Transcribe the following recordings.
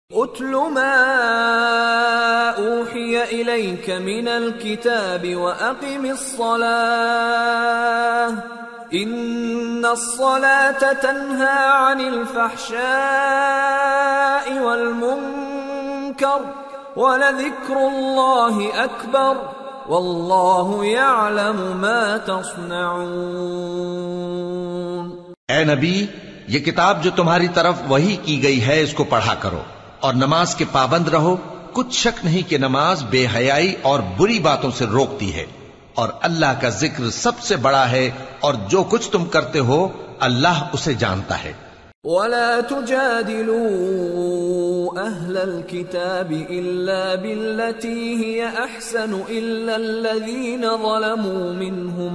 اتل ما اوحی الیک من الکتاب واقم الصلاة ان الصلاة تنہی عن الفحشاء والمنکر ولذکر اللہ اکبر واللہ یعلم ما تصنعون۔ اے نبی، یہ کتاب جو تمہاری طرف وحی کی گئی ہے اس کو پڑھا کرو اور نماز کے پابند رہو۔ کچھ شک نہیں کہ نماز بے حیائی اور بری باتوں سے روکتی ہے، اور اللہ کا ذکر سب سے بڑا ہے، اور جو کچھ تم کرتے ہو اللہ اسے جانتا ہے۔ وَلَا تُجَادِلُوا أَهْلَ الْكِتَابِ إِلَّا بِالَّتِي هِيَ أَحْسَنُ إِلَّا الَّذِينَ ظَلَمُوا مِنْهُمْ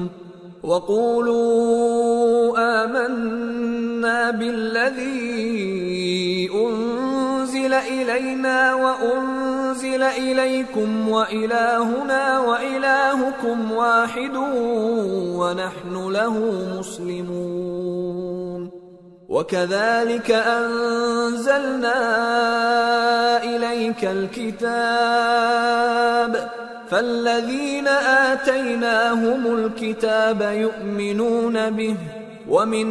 وَقُولُوا آمَنَّا بِالَّذِي أُنزِلَ إِلَيْنَا وَأُنزِلَ إِلَيْكُمْ وَإِلَٰهُنَا وَإِلَٰهُكُمْ وَاحِدٌ وَنَحْنُ لَهُ مُسْلِمُونَ وَكَذَلِكَ أَنزَلْنَا إِلَيْكَ الْكِتَابَ فَالَّذِينَ آتَيْنَاهُمُ الْكِتَابَ يُؤْمِنُونَ بِهِ وَمِنْ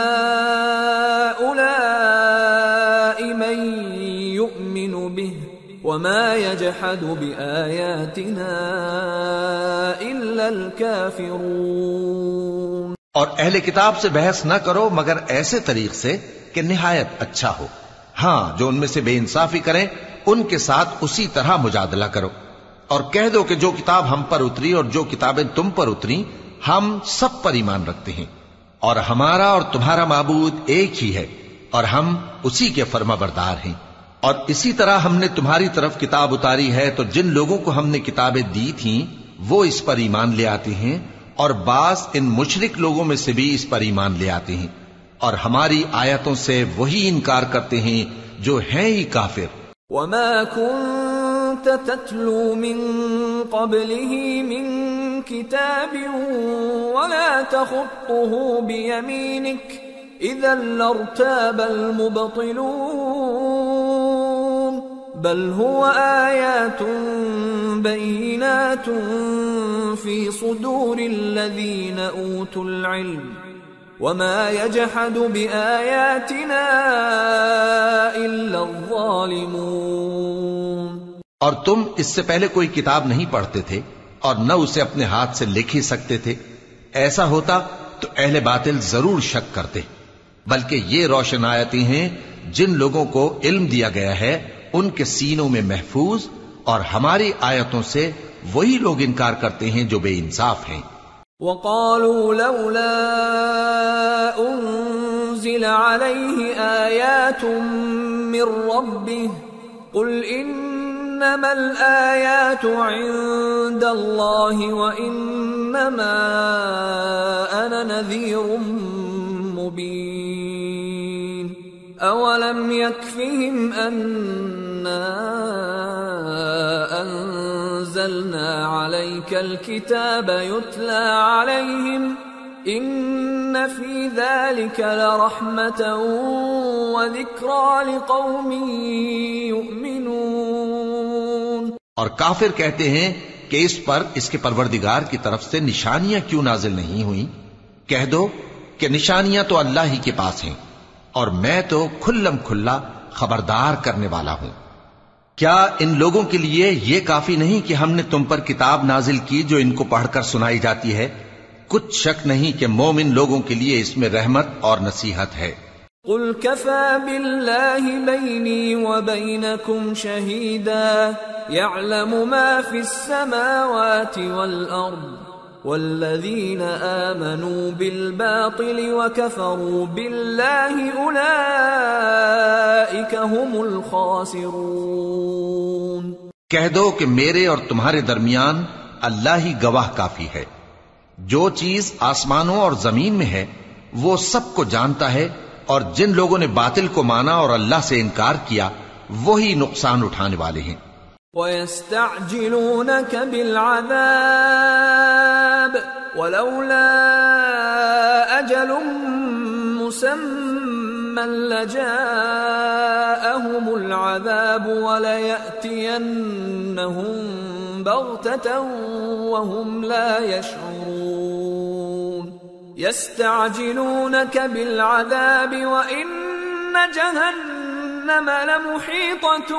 هَؤُلَاءِ مَن يُؤْمِنُ بِهِ وَمَا يَجْحَدُ بِآيَاتِنَا إِلَّا الْكَافِرُونَ۔ اور اہل کتاب سے بحث نہ کرو مگر ایسے طریق سے کہ نہایت اچھا ہو۔ ہاں، جو ان میں سے بے انصافی کریں ان کے ساتھ اسی طرح مجادلہ کرو، اور کہہ دو کہ جو کتاب ہم پر اتری اور جو کتابیں تم پر اتری ہم سب پر ایمان رکھتے ہیں، اور ہمارا اور تمہارا معبود ایک ہی ہے، اور ہم اسی کے فرما بردار ہیں۔ اور اسی طرح ہم نے تمہاری طرف کتاب اتاری ہے تو جن لوگوں کو ہم نے کتابیں دی تھیں وہ اس پر ایمان لے آتے ہیں، اور بعض ان مشرک لوگوں میں سے بھی اس پر ایمان لے آتے ہیں، اور ہماری آیتوں سے وہی انکار کرتے ہیں جو ہیں ہی کافر۔ وَمَا كُنْتَ تَتْلُو مِن قَبْلِهِ مِن كِتَابٍ وَلَا تَخُطُّهُ بِيَمِينِكَ إِذًا لَّارْتَابَ الْمُبْطِلُونَ بَلْ هُوَ آيَاتٌ بَيِّنَاتٌ فِي صُدُورِ الَّذِينَ أُوتُوا الْعِلْمَ وَمَا يَجْحَدُ بِآيَاتِنَا إِلَّا الظَّالِمُونَ۔ اور تم اس سے پہلے کوئی کتاب نہیں پڑھتے تھے اور نہ اسے اپنے ہاتھ سے لکھ ہی سکتے تھے۔ ایسا ہوتا تو اہل باطل ضرور شک کرتے، بلکہ یہ روشن آیتیں ہیں جن لوگوں کو علم دیا گیا ہے ان کے سینوں میں محفوظ، اور ہماری آیتوں سے وہی لوگ انکار کرتے ہیں جو بے انصاف ہیں۔ وَقَالُوا لَوْلَا أُنزِلَ عَلَيْهِ آيَاتٌ مِّن رَّبِّهِ قُلْ إِنَّمَا الْآيَاتُ عِندَ اللَّهِ وَإِنَّمَا أَنَا نَذِيرٌ مُّبِينٌ أَوَلَمْ يَكْفِهِمْ أَنَّا أَنزَلْنَا عَلَيْكَ الْكِتَابَ يُتْلَى عَلَيْهِمْ إِنَّ فِي ذَلِكَ لَرَحْمَةً وَذِكْرَى لِقَوْمٍ يُؤْمِنُونَ۔ اور کافر کہتے ہیں کہ اس پر اس کے پروردگار کی طرف سے نشانیاں کیوں نازل نہیں ہوئیں؟ کہہ دو کہ نشانیاں تو اللہ ہی کے پاس ہیں، اور میں تو کھلم کھلا خبردار کرنے والا ہوں۔ کیا ان لوگوں کے لیے یہ کافی نہیں کہ ہم نے تم پر کتاب نازل کی جو ان کو پڑھ کر سنائی جاتی ہے؟ کچھ شک نہیں کہ مومن لوگوں کے لیے اس میں رحمت اور نصیحت ہے۔ قُلْ كَفَى بِاللَّهِ بَيْنِي وَبَيْنَكُمْ شَهِيدًا يَعْلَمُ مَا فِي السَّمَاوَاتِ وَالْأَرْضِ وَالَّذِينَ آمَنُوا بِالْبَاطِلِ وَكَفَرُوا بِاللَّهِ أُولَئِكَ هُمُ الْخَاسِرُونَ۔ کہہ دو کہ میرے اور تمہارے درمیان اللہ ہی گواہ کافی ہے، جو چیز آسمانوں اور زمین میں ہے وہ سب کو جانتا ہے، اور جن لوگوں نے باطل کو مانا اور اللہ سے انکار کیا وہی نقصان اٹھانے والے ہیں۔ وَيَسْتَعْجِلُونَكَ بِالْعَذَابِ وَلَوْلَا أَجَلٌ مُّسَمًّى لجاءهم العذاب وليأتينهم بغتة وهم لا يشعرون يستعجلونك بالعذاب وإن جهنم لمحيطة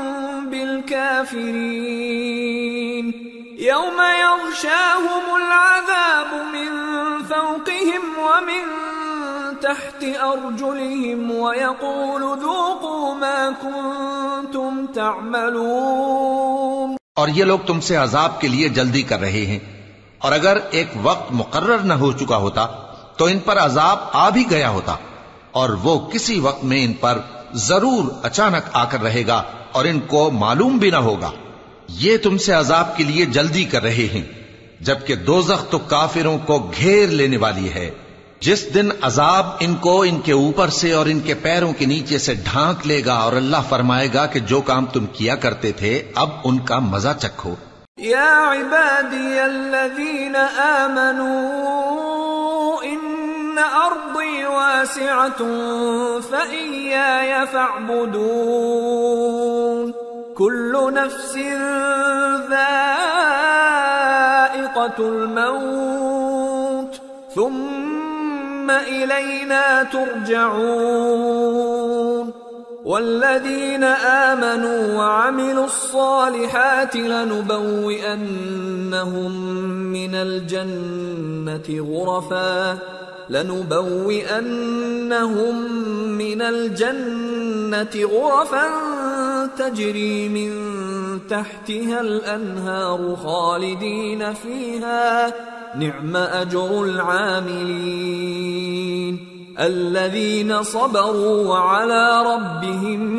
بالكافرين يوم يغشاهم العذاب من فوقهم ومن تحت أرجلهم ويقول ذوقوا ما كنتم تعملون. اور یہ لوگ تم سے عذاب کے لیے جلدی کر رہے ہیں، اور اگر ایک وقت مقرر نہ ہو چکا ہوتا تو ان پر عذاب آ بھی گیا ہوتا، اور وہ کسی وقت میں ان پر ضرور اچانک آ کر رہے گا اور ان کو معلوم بھی نہ ہوگا. یہ تم سے عذاب کے لیے جلدی کر رہے ہیں، جبکہ دوزخ تو کافروں کو گھیر لینے والی ہے. جس دن عذاب ان کو ان کے اوپر سے اور ان کے پیروں کے نیچے سے ڈھانک لے گا، اور اللہ فرمائے گا کہ جو کام تم کیا کرتے تھے اب ان کا مزہ چکھو. یا عبادی الذین آمنوا ان ارضی واسعة فإیای فاعبدون كل نفس ذائقة الموت ثم إلينا ترجعون. والذين آمنوا وعملوا الصالحات لنبوئنهم من الجنة غرفا تجري من تحتها الأنهار خالدين فيها نعم أجر العاملين الذين صبروا وعلى ربهم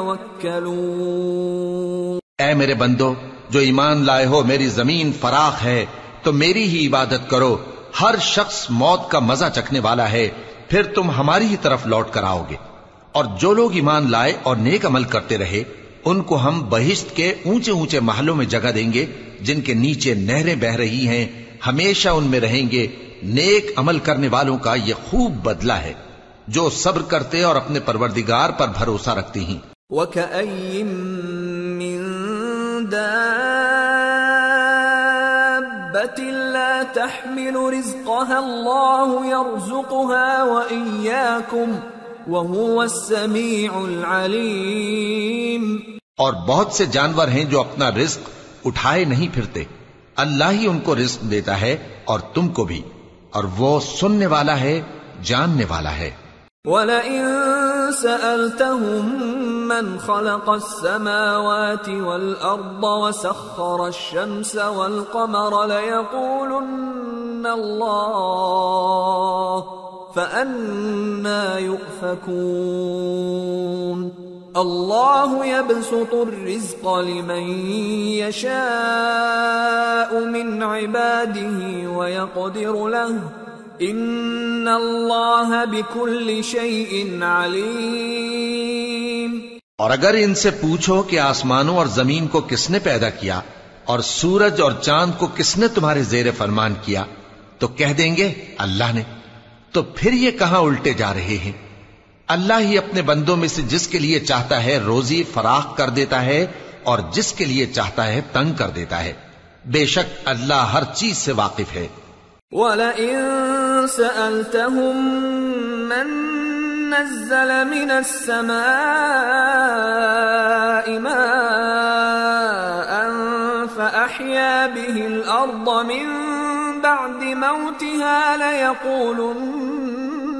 يتوكلون. اے میرے بندو جو ایمان لائے ہو، میری زمین فراخ ہے تو میری ہی عبادت کرو. ہر شخص موت کا مزہ چکھنے والا ہے، پھر تم ہماری ہی طرف لوٹ کر آؤ گے. اور جو لوگ ایمان لائے اور نیک عمل کرتے رہے ان کو ہم بہشت کے اونچے اونچے محلوں میں جگہ دیں گے جن کے نیچے نہریں بہ رہی ہیں، ہمیشہ ان میں رہیں گے. نیک عمل کرنے والوں کا یہ خوب بدلہ ہے جو صبر کرتے اور اپنے پروردگار پر بھروسہ رکھتے ہیں. وَكَأَيٍّ مِّن دَابَّةٍ لَّا تَحْمِلُ رِزْقَهَا اللَّهُ يَرْزُقُهَا وَإِيَّاكُمْ وَهُوَ السَّمِيعُ الْعَلِيمُ. اور بہت سے جانور ہیں جو اپنا رزق اٹھائے نہیں پھرتے، اللہ ہی ان کو رزق دیتا ہے اور تم کو بھی، اور وہ سننے والا ہے، جاننے والا ہے. وَلَئِن سَأَلْتَهُم مَّنْ خَلَقَ السَّمَاوَاتِ وَالْأَرْضَ وَسَخَّرَ الشَّمْسَ وَالْقَمَرَ لَيَقُولُنَّ اللَّهُ فَأَنَّىٰ يُؤْفَكُونَ. اللہ يبسط الرزق لمن يشاء من عباده ويقدر له ان اللہ بكل شيء علیم. اور اگر ان سے پوچھو کہ آسمانوں اور زمین کو کس نے پیدا کیا اور سورج اور چاند کو کس نے تمہارے زیر فرمان کیا تو کہہ دیں گے اللہ نے. تو پھر یہ کہاں الٹے جا رہے ہیں؟ اللہ ہی اپنے بندوں میں سے جس کے لیے چاہتا ہے روزی فراخ کر دیتا ہے اور جس کے لیے چاہتا ہے تنگ کر دیتا ہے. بے شک اللہ ہر چیز سے واقف ہے. وَلَئِن سَأَلْتَهُم مَّن نَّزَّلَ مِنَ السَّمَاءِ مَاءً فَأَحْيَا بِهِ الْأَرْضَ مِن بَعْدِ مَوْتِهَا لَيَقُولُنَّ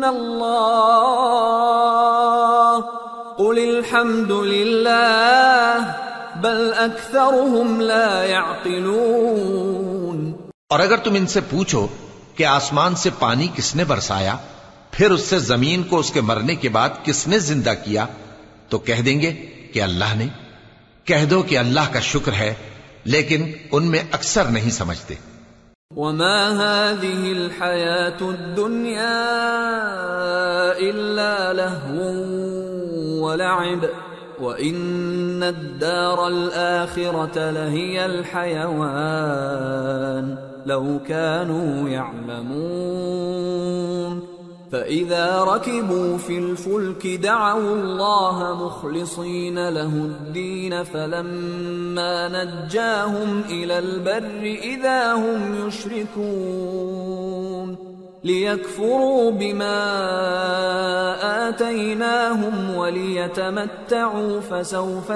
اللہ قل الحمد للہ بل اکثرهم لا يعقلون. اور اگر تم ان سے پوچھو کہ آسمان سے پانی کس نے برسایا پھر اس سے زمین کو اس کے مرنے کے بعد کس نے زندہ کیا تو کہہ دیں گے کہ اللہ نے. کہہ دو کہ اللہ کا شکر ہے لیکن ان میں اکثر نہیں سمجھتے. وما هذه الحياة الدنيا إلا لهو ولعب وإن الدار الآخرة لهي الحيوان لو كانوا يعلمون. فإذا ركبوا في الفلك دعوا الله مخلصين له الدين فلما نجاهم إلى البر إذا هم يشركون ليكفروا بما آتيناهم وليتمتعوا فسوف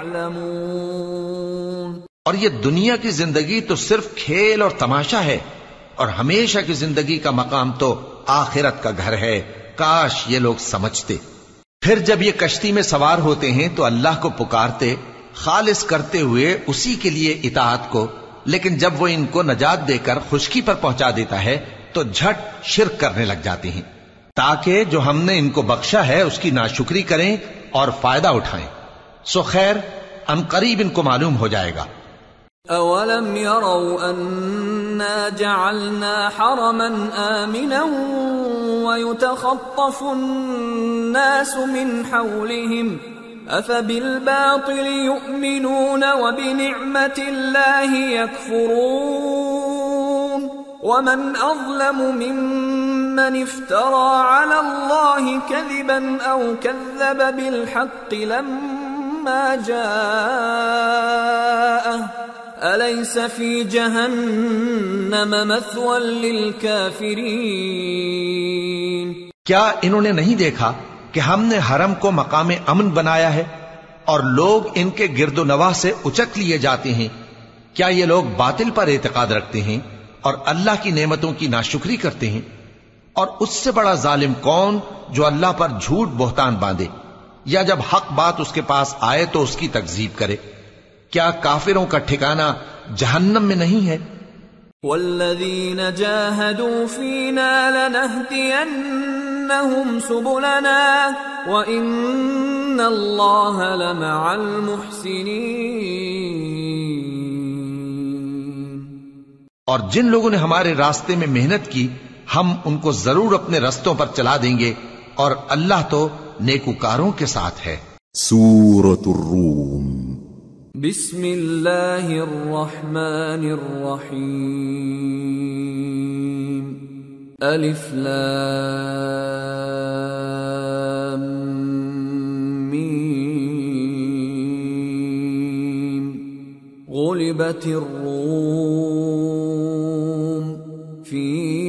يعلمون۔ اور یہ دنیا کی زندگی تو صرف کھیل اور تماشا ہے، اور ہمیشہ کی زندگی کا مقام تو آخرت کا گھر ہے، کاش یہ لوگ سمجھتے۔ پھر جب یہ کشتی میں سوار ہوتے ہیں تو اللہ کو پکارتے، خالص کرتے ہوئے اسی کے لیے اطاعت کو، لیکن جب وہ ان کو نجات دے کر خشکی پر پہنچا دیتا ہے تو جھٹ شرک کرنے لگ جاتے ہیں، تاکہ جو ہم نے ان کو بخشا ہے اس کی ناشکری کریں اور فائدہ اٹھائیں۔ سو خیر ان قریب ان کو معلوم ہو جائے گا۔ اولم يروا انا جعلنا حرما آمنا ويتخطف الناس من حولهم افبالباطل يؤمنون وبنعمة الله يكفرون ومن اظلم ممن افترى على الله كذبا او كذب بالحق لما جاءه أليس في جهنم مثوى للكافرين۔ کیا انہوں نے نہیں دیکھا کہ ہم نے حرم کو مقام امن بنایا ہے اور لوگ ان کے گرد و نواح سے اچک لیے جاتے ہیں؟ کیا یہ لوگ باطل پر اعتقاد رکھتے ہیں اور اللہ کی نعمتوں کی ناشکری کرتے ہیں؟ اور اس سے بڑا ظالم کون جو اللہ پر جھوٹ بہتان باندھے یا جب حق بات اس کے پاس آئے تو اس کی تکذیب کرے؟ کیا کافروں کا ٹھکانہ جہنم میں نہیں ہے؟ والذین جاہدوا فینا لنہدینہم سبلنا وإن اللہ لمع المحسنین۔ اور جن لوگوں نے ہمارے راستے میں محنت کی ہم ان کو ضرور اپنے رستوں پر چلا دیں گے، اور اللہ تو نیکوکاروں کے ساتھ ہے۔ سورة الروم۔ بسم اللہ الرحمن الرحیم۔ الف لام میم۔ غلبت الروم فی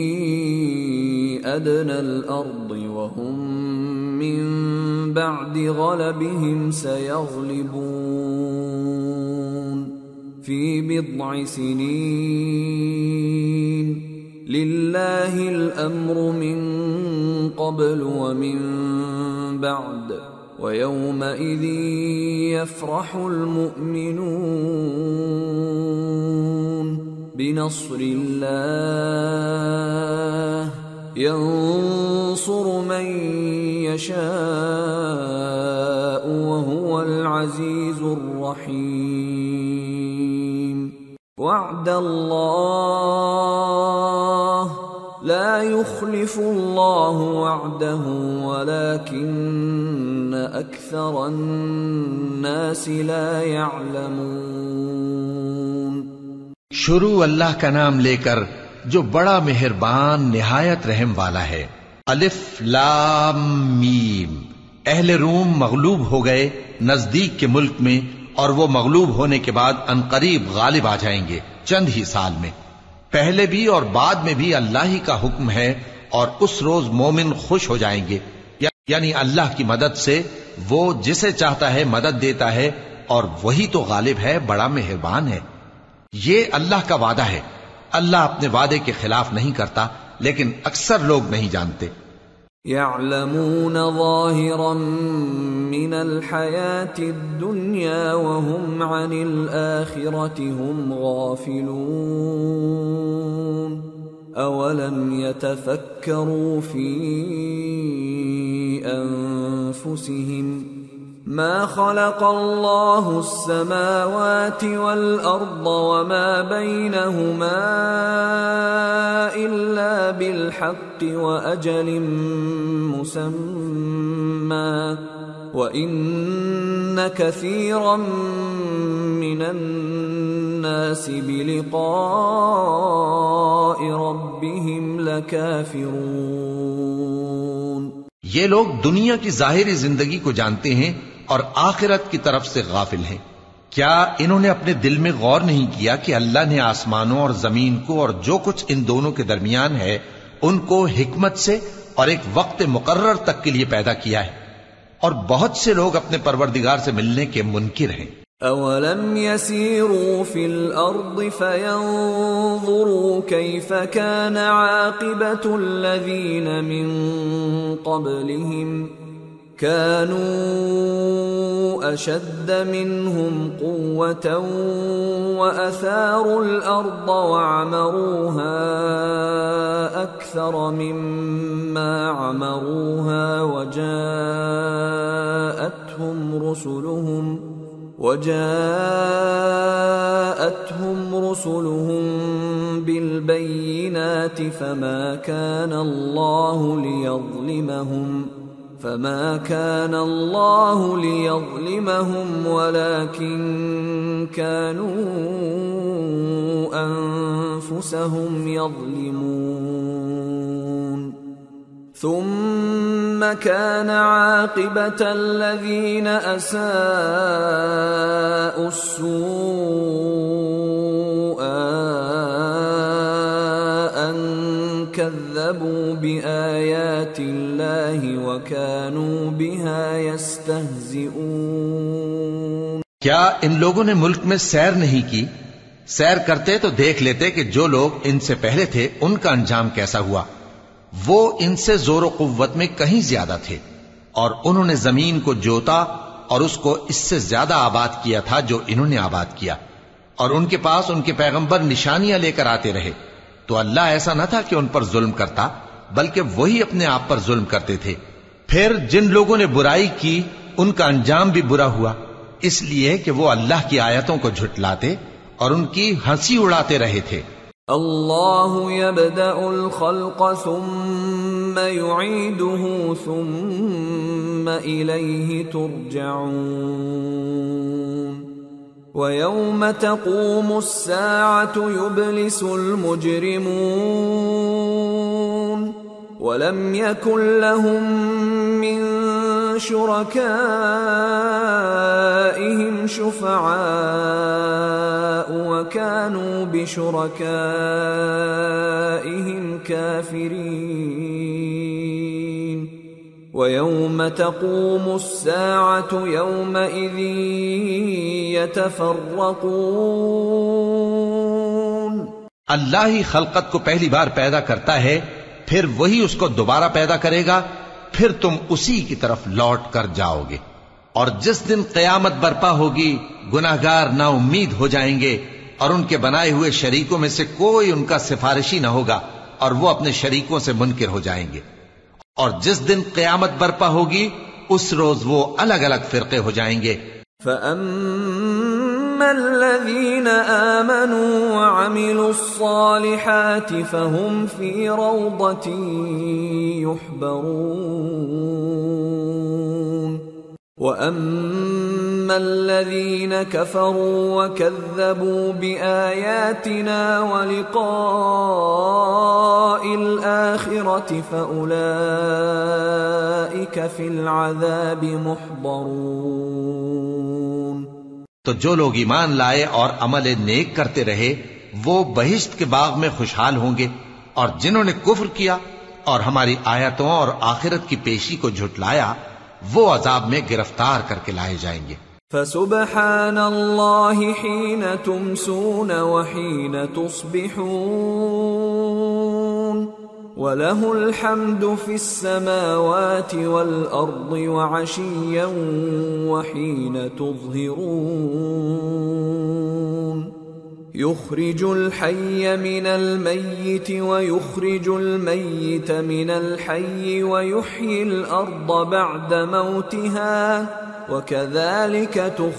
ادنى الارض وهم من بعد غلبهم سيغلبون في بضع سنين لله الأمر من قبل ومن بعد ويومئذ يفرح المؤمنون بنصر الله ينصر من يشاء وهو العزيز الرحيم وعد الله لا يخلف الله وعده ولكن أكثر الناس لا يعلمون۔ شروع اللہ کا نام لے کر جو بڑا مہربان نہایت رحم والا ہے۔ الف لام میم۔ اہل روم مغلوب ہو گئے نزدیک کے ملک میں، اور وہ مغلوب ہونے کے بعد عنقریب غالب آ جائیں گے چند ہی سال میں۔ پہلے بھی اور بعد میں بھی اللہ ہی کا حکم ہے، اور اس روز مومن خوش ہو جائیں گے، یعنی اللہ کی مدد سے وہ جسے چاہتا ہے مدد دیتا ہے، اور وہی تو غالب ہے، بڑا مہربان ہے۔ یہ اللہ کا وعدہ ہے، اللہ اپنے وعدے کے خلاف نہیں کرتا، لیکن اکثر لوگ نہیں جانتے۔ يعلمون ظاهرا من الحياة الدنيا وهم عن الآخرة هم غافلون أولم يتفكروا في أنفسهم ما خلق الله السماوات والأرض وما بينهما إلا بالحق وأجل مسمى وإن كثيرا من الناس بلقاء ربهم لكافرون۔ یہ لوگ دنیا کی ظاہری زندگی کو جانتے ہیں اور آخرت کی طرف سے غافل ہیں۔ کیا انہوں نے اپنے دل میں غور نہیں کیا کہ اللہ نے آسمانوں اور زمین کو اور جو کچھ ان دونوں کے درمیان ہے ان کو حکمت سے اور ایک وقت مقرر تک کے لیے پیدا کیا ہے، اور بہت سے لوگ اپنے پروردگار سے ملنے کے منکر ہیں۔ أَوَلَمْ يَسِيرُوا فِي الْأَرْضِ فَيَنظُرُوا كَيْفَ كَانَ عَاقِبَةُ الَّذِينَ مِن قَبْلِهِمْ كَانُوا أَشَدَّ مِنْهُمْ قُوَّةً وَأَثَارُوا الْأَرْضَ وَعَمَرُوهَا أَكْثَرَ مِمَّا عَمَرُوهَا وجاءتهم رسلهم بالبينات فما كان الله ليظلمهم ولكن كانوا أنفسهم يظلمون ثم كان عاقبة الذين أساءوا السوء أن كذبوا بآيات الله وكانوا بها يستهزئون۔ کیا ان لوگوں نے ملک میں سیر نہیں کی؟ سیر کرتے تو دیکھ لیتے کہ جو لوگ ان سے پہلے تھے ان کا انجام کیسا ہوا۔ وہ ان سے زور و قوت میں کہیں زیادہ تھے، اور انہوں نے زمین کو جوتا اور اس کو اس سے زیادہ آباد کیا تھا جو انہوں نے آباد کیا، اور ان کے پاس ان کے پیغمبر نشانیاں لے کر آتے رہے، تو اللہ ایسا نہ تھا کہ ان پر ظلم کرتا، بلکہ وہی اپنے آپ پر ظلم کرتے تھے۔ پھر جن لوگوں نے برائی کی ان کا انجام بھی برا ہوا، اس لیے کہ وہ اللہ کی آیتوں کو جھٹلاتے اور ان کی ہنسی اڑاتے رہے تھے۔ اللہ يبدأ الخلق ثم يعيده ثم إليه ترجعون ويوم تقوم الساعة يبلس المجرمون ولم يكن لهم من شركائهم شفعاء وكانوا بشركائهم كافرين ويوم تقوم الساعة يومئذ يتفرقون۔ اللہ ہی خلقت کو پہلی بار پیدا کرتا ہے، پھر وہی اس کو دوبارہ پیدا کرے گا، پھر تم اسی کی طرف لوٹ کر جاؤ گے۔ اور جس دن قیامت برپا ہوگی گناہگار نا امید ہو جائیں گے، اور ان کے بنائے ہوئے شریکوں میں سے کوئی ان کا سفارشی نہ ہوگا، اور وہ اپنے شریکوں سے منکر ہو جائیں گے۔ اور جس دن قیامت برپا ہوگی اس روز وہ الگ الگ فرقے ہو جائیں گے۔ فَأَمَّا الَّذِينَ آمَنُوا وَعَمِلُوا الصَّالِحَاتِ فَهُمْ فِي رَوْضَةٍ يُحْبَرُونَ وَأَمَّا الَّذِينَ كَفَرُوا وَكَذَّبُوا بِآيَاتِنَا وَلِقَاءِ الْآخِرَةِ فَأُولَئِكَ فِي الْعَذَابِ مُحْضَرُونَ۔ تو جو لوگ ایمان لائے اور عمل نیک کرتے رہے وہ بہشت کے باغ میں خوشحال ہوں گے، اور جنہوں نے کفر کیا اور ہماری آیتوں اور آخرت کی پیشی کو جھٹلایا وہ عذاب میں گرفتار کر کے لائے جائیں گے۔ فسبحان اللہ حین تمسون وحین تصبحون وَلَهُ الْحَمْدُ فِي السَّمَاوَاتِ وَالْأَرْضِ وَعَشِيًّا وَحِينَ تُظْهِرُونَ يُخْرِجُ الْحَيَّ مِنَ الْمَيِّتِ وَيُخْرِجُ الْمَيِّتَ مِنَ الْحَيِّ وَيُحْيِي الْأَرْضَ بَعْدَ مَوْتِهَا وَكَذَلِكَ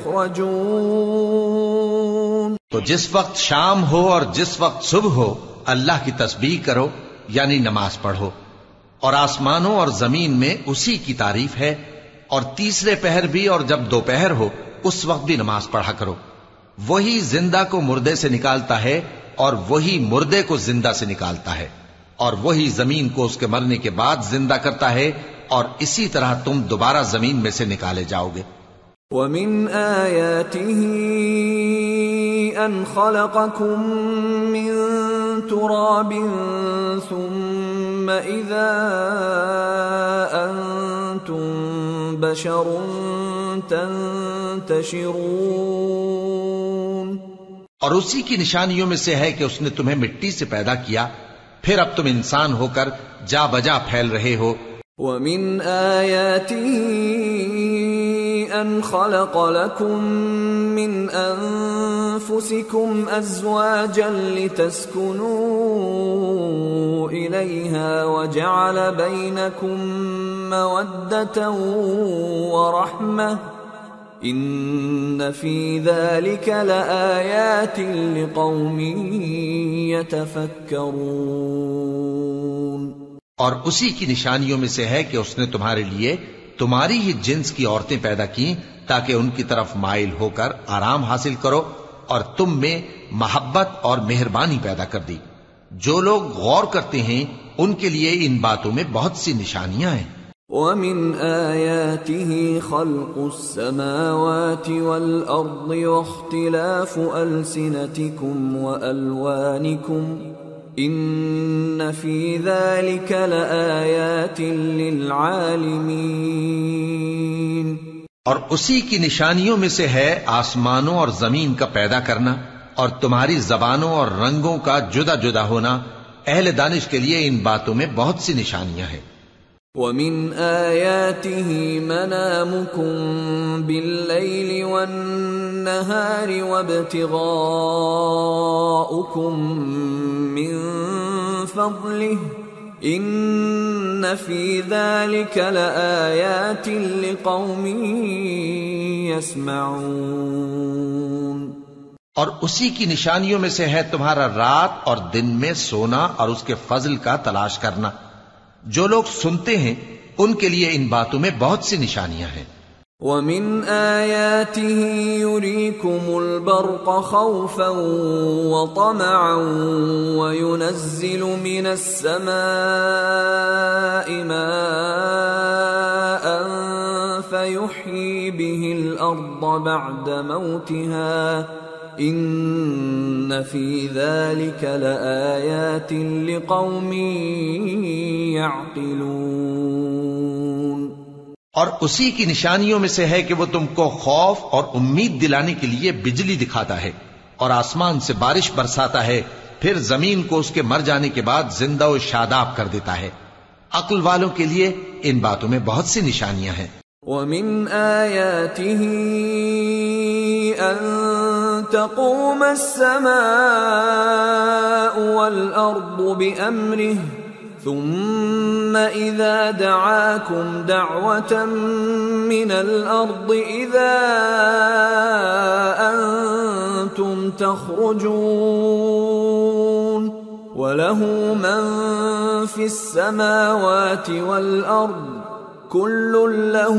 تُخْرَجُونَ۔ تو جس وقت شام ہو اور جس وقت صبح ہو اللہ کی تسبیح کرو، یعنی نماز پڑھو، اور آسمانوں اور زمین میں اسی کی تعریف ہے، اور تیسرے پہر بھی اور جب دوپہر ہو اس وقت بھی نماز پڑھا کرو۔ وہی زندہ کو مردے سے نکالتا ہے اور وہی مردے کو زندہ سے نکالتا ہے، اور وہی زمین کو اس کے مرنے کے بعد زندہ کرتا ہے اور اسی طرح تم دوبارہ زمین میں سے نکالے جاؤ گے۔ وَمِنْ آيَاتِهِ أَنْ خَلَقَكُم مِّن تُرَابٍ ثُمَّ إِذَا أَنْتُمْ بَشَرٌ تَنْتَشِرُونَ۔ اور اسی کی نشانیوں میں سے ہے کہ اس نے تمہیں مٹی سے پیدا کیا، پھر اب تم انسان ہو کر جا بجا پھیل رہے ہو۔ وَمِنْ آيَاتِهِ أَنْ خَلَقَ لَكُم مِّنْ أَنفُسِكُمْ أَزْوَاجًا لِتَسْكُنُوا إِلَيْهَا وَجَعَلَ بَيْنَكُم مَّوَدَّةً وَرَحْمَةً إِنَّ فِي ذَلِكَ لَآيَاتٍ لِقَوْمٍ يَتَفَكَّرُونَ۔ اور اسی کی نشانیوں میں سے ہے کہ اس نے تمہارے لیے تمہاری ہی جنس کی عورتیں پیدا کی تاکہ ان کی طرف مائل ہو کر آرام حاصل کرو، اور تم میں محبت اور مہربانی پیدا کر دی۔ جو لوگ غور کرتے ہیں ان کے لیے ان باتوں میں بہت سی نشانیاں ہیں۔ وَمِنْ آيَاتِهِ خَلْقُ السَّمَاوَاتِ وَالْأَرْضِ وَاخْتِلَافُ أَلْسِنَتِكُمْ وَأَلْوَانِكُمْ إِنَّ فِي ذَلِكَ لَآيَاتٍ لِلْعَالِمِينَ۔ اور اسی کی نشانیوں میں سے ہے آسمانوں اور زمین کا پیدا کرنا، اور تمہاری زبانوں اور رنگوں کا جدا جدا ہونا، اہل دانش کے لیے ان باتوں میں بہت سی نشانیاں ہیں۔ وَمِنْ آيَاتِهِ مَنَامُكُمْ بِاللَّيْلِ وَالنَّهَارِ وَابْتِغَاؤُكُمْ مِنْ فَضْلِهِ إِنَّ فِي ذَلِكَ لَآيَاتٍ لِقَوْمٍ يَسْمَعُونَ۔ اور اسی کی نشانیوں میں سے ہے تمہارا رات اور دن میں سونا اور اس کے فضل کا تلاش کرنا۔ جو لوگ سنتے ہیں ان کے لیے ان باتوں میں بہت سی نشانیاں ہیں۔ وَمِنْ آيَاتِهِ يُرِيكُمُ الْبَرْقَ خَوْفًا وَطَمَعًا وَيُنَزِّلُ مِنَ السَّمَاءِ مَاءً فَيُحْيِي بِهِ الْأَرْضَ بَعْدَ مَوْتِهَا إِنَّ فِي ذَلِكَ لَآيَاتٍ لِقَوْمٍ يَعْقِلُونَ۔ اور اسی کی نشانیوں میں سے ہے کہ وہ تم کو خوف اور امید دلانے کے لیے بجلی دکھاتا ہے، اور آسمان سے بارش برساتا ہے، پھر زمین کو اس کے مر جانے کے بعد زندہ و شاداب کر دیتا ہے۔ عقل والوں کے لیے ان باتوں میں بہت سی نشانیاں ہیں۔ وَمِنْ آيَاتِهِ أَن تَقُومَ السَّمَاءُ وَالْأَرْضُ بِأَمْرِهِ ثُمَّ إِذَا دَعَاكُمْ دَعْوَةً مِّنَ الْأَرْضِ إِذَا أَنْتُمْ تَخْرُجُونَ وَلَهُ مَنْ فِي السَّمَاوَاتِ وَالْأَرْضِ كُلٌّ لَهُ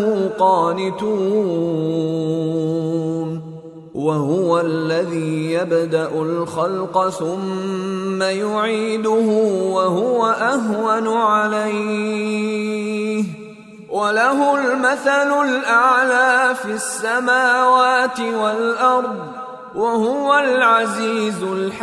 قَانِتُونَ وَهُوَ الَّذِي يَبْدَأُ الْخَلْقَ ثُمَّ يُعِيدُهُ وَهُوَ أَهْوَنُ عَلَيْهِ وَلَهُ الْمَثَلُ الْأَعْلَى فِي السَّمَاوَاتِ وَالْأَرْضِ وَهُوَ الْعَزِيزُ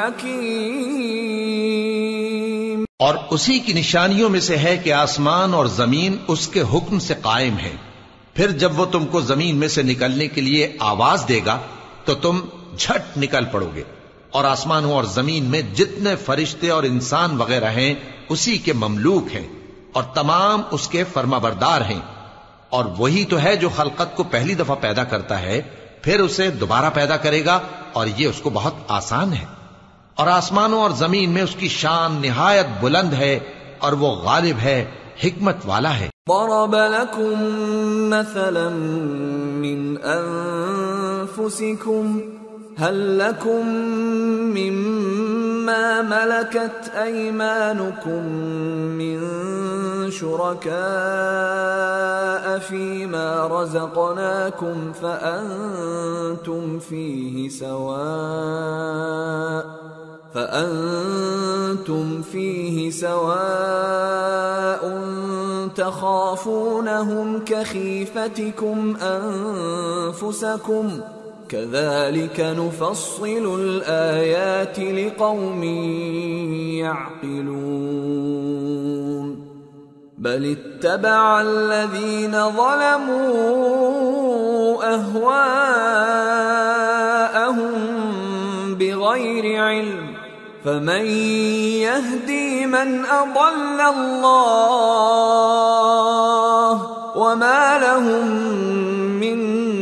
الْحَكِيمُ۔ اور اسی کی نشانیوں میں سے ہے کہ آسمان اور زمین اس کے حکم سے قائم ہے، پھر جب وہ تم کو زمین میں سے نکلنے کے لیے آواز دے گا تو تم جھٹ نکل پڑو گے، اور آسمانوں اور زمین میں جتنے فرشتے اور انسان وغیرہ ہیں اسی کے مملوک ہیں، اور تمام اس کے فرمانبردار ہیں۔ اور وہی تو ہے جو خلقت کو پہلی دفعہ پیدا کرتا ہے، پھر اسے دوبارہ پیدا کرے گا، اور یہ اس کو بہت آسان ہے۔ اور آسمانوں اور زمین میں اس کی شان نہایت بلند ہے، اور وہ غالب ہے، حکمت والا ہے۔ ضرب لكم مثلا من أنفسكم هل لكم مما ملكت أيمانكم من شركاء فيما رزقناكم فأنتم فأنتم فيه سواء تخافونهم كخيفتكم أنفسكم كذلك نفصل الآيات لقوم يعقلون بل اتبع الذين ظلموا أهواءهم بغير علم فمن يهدي من أضل الله وما لهم من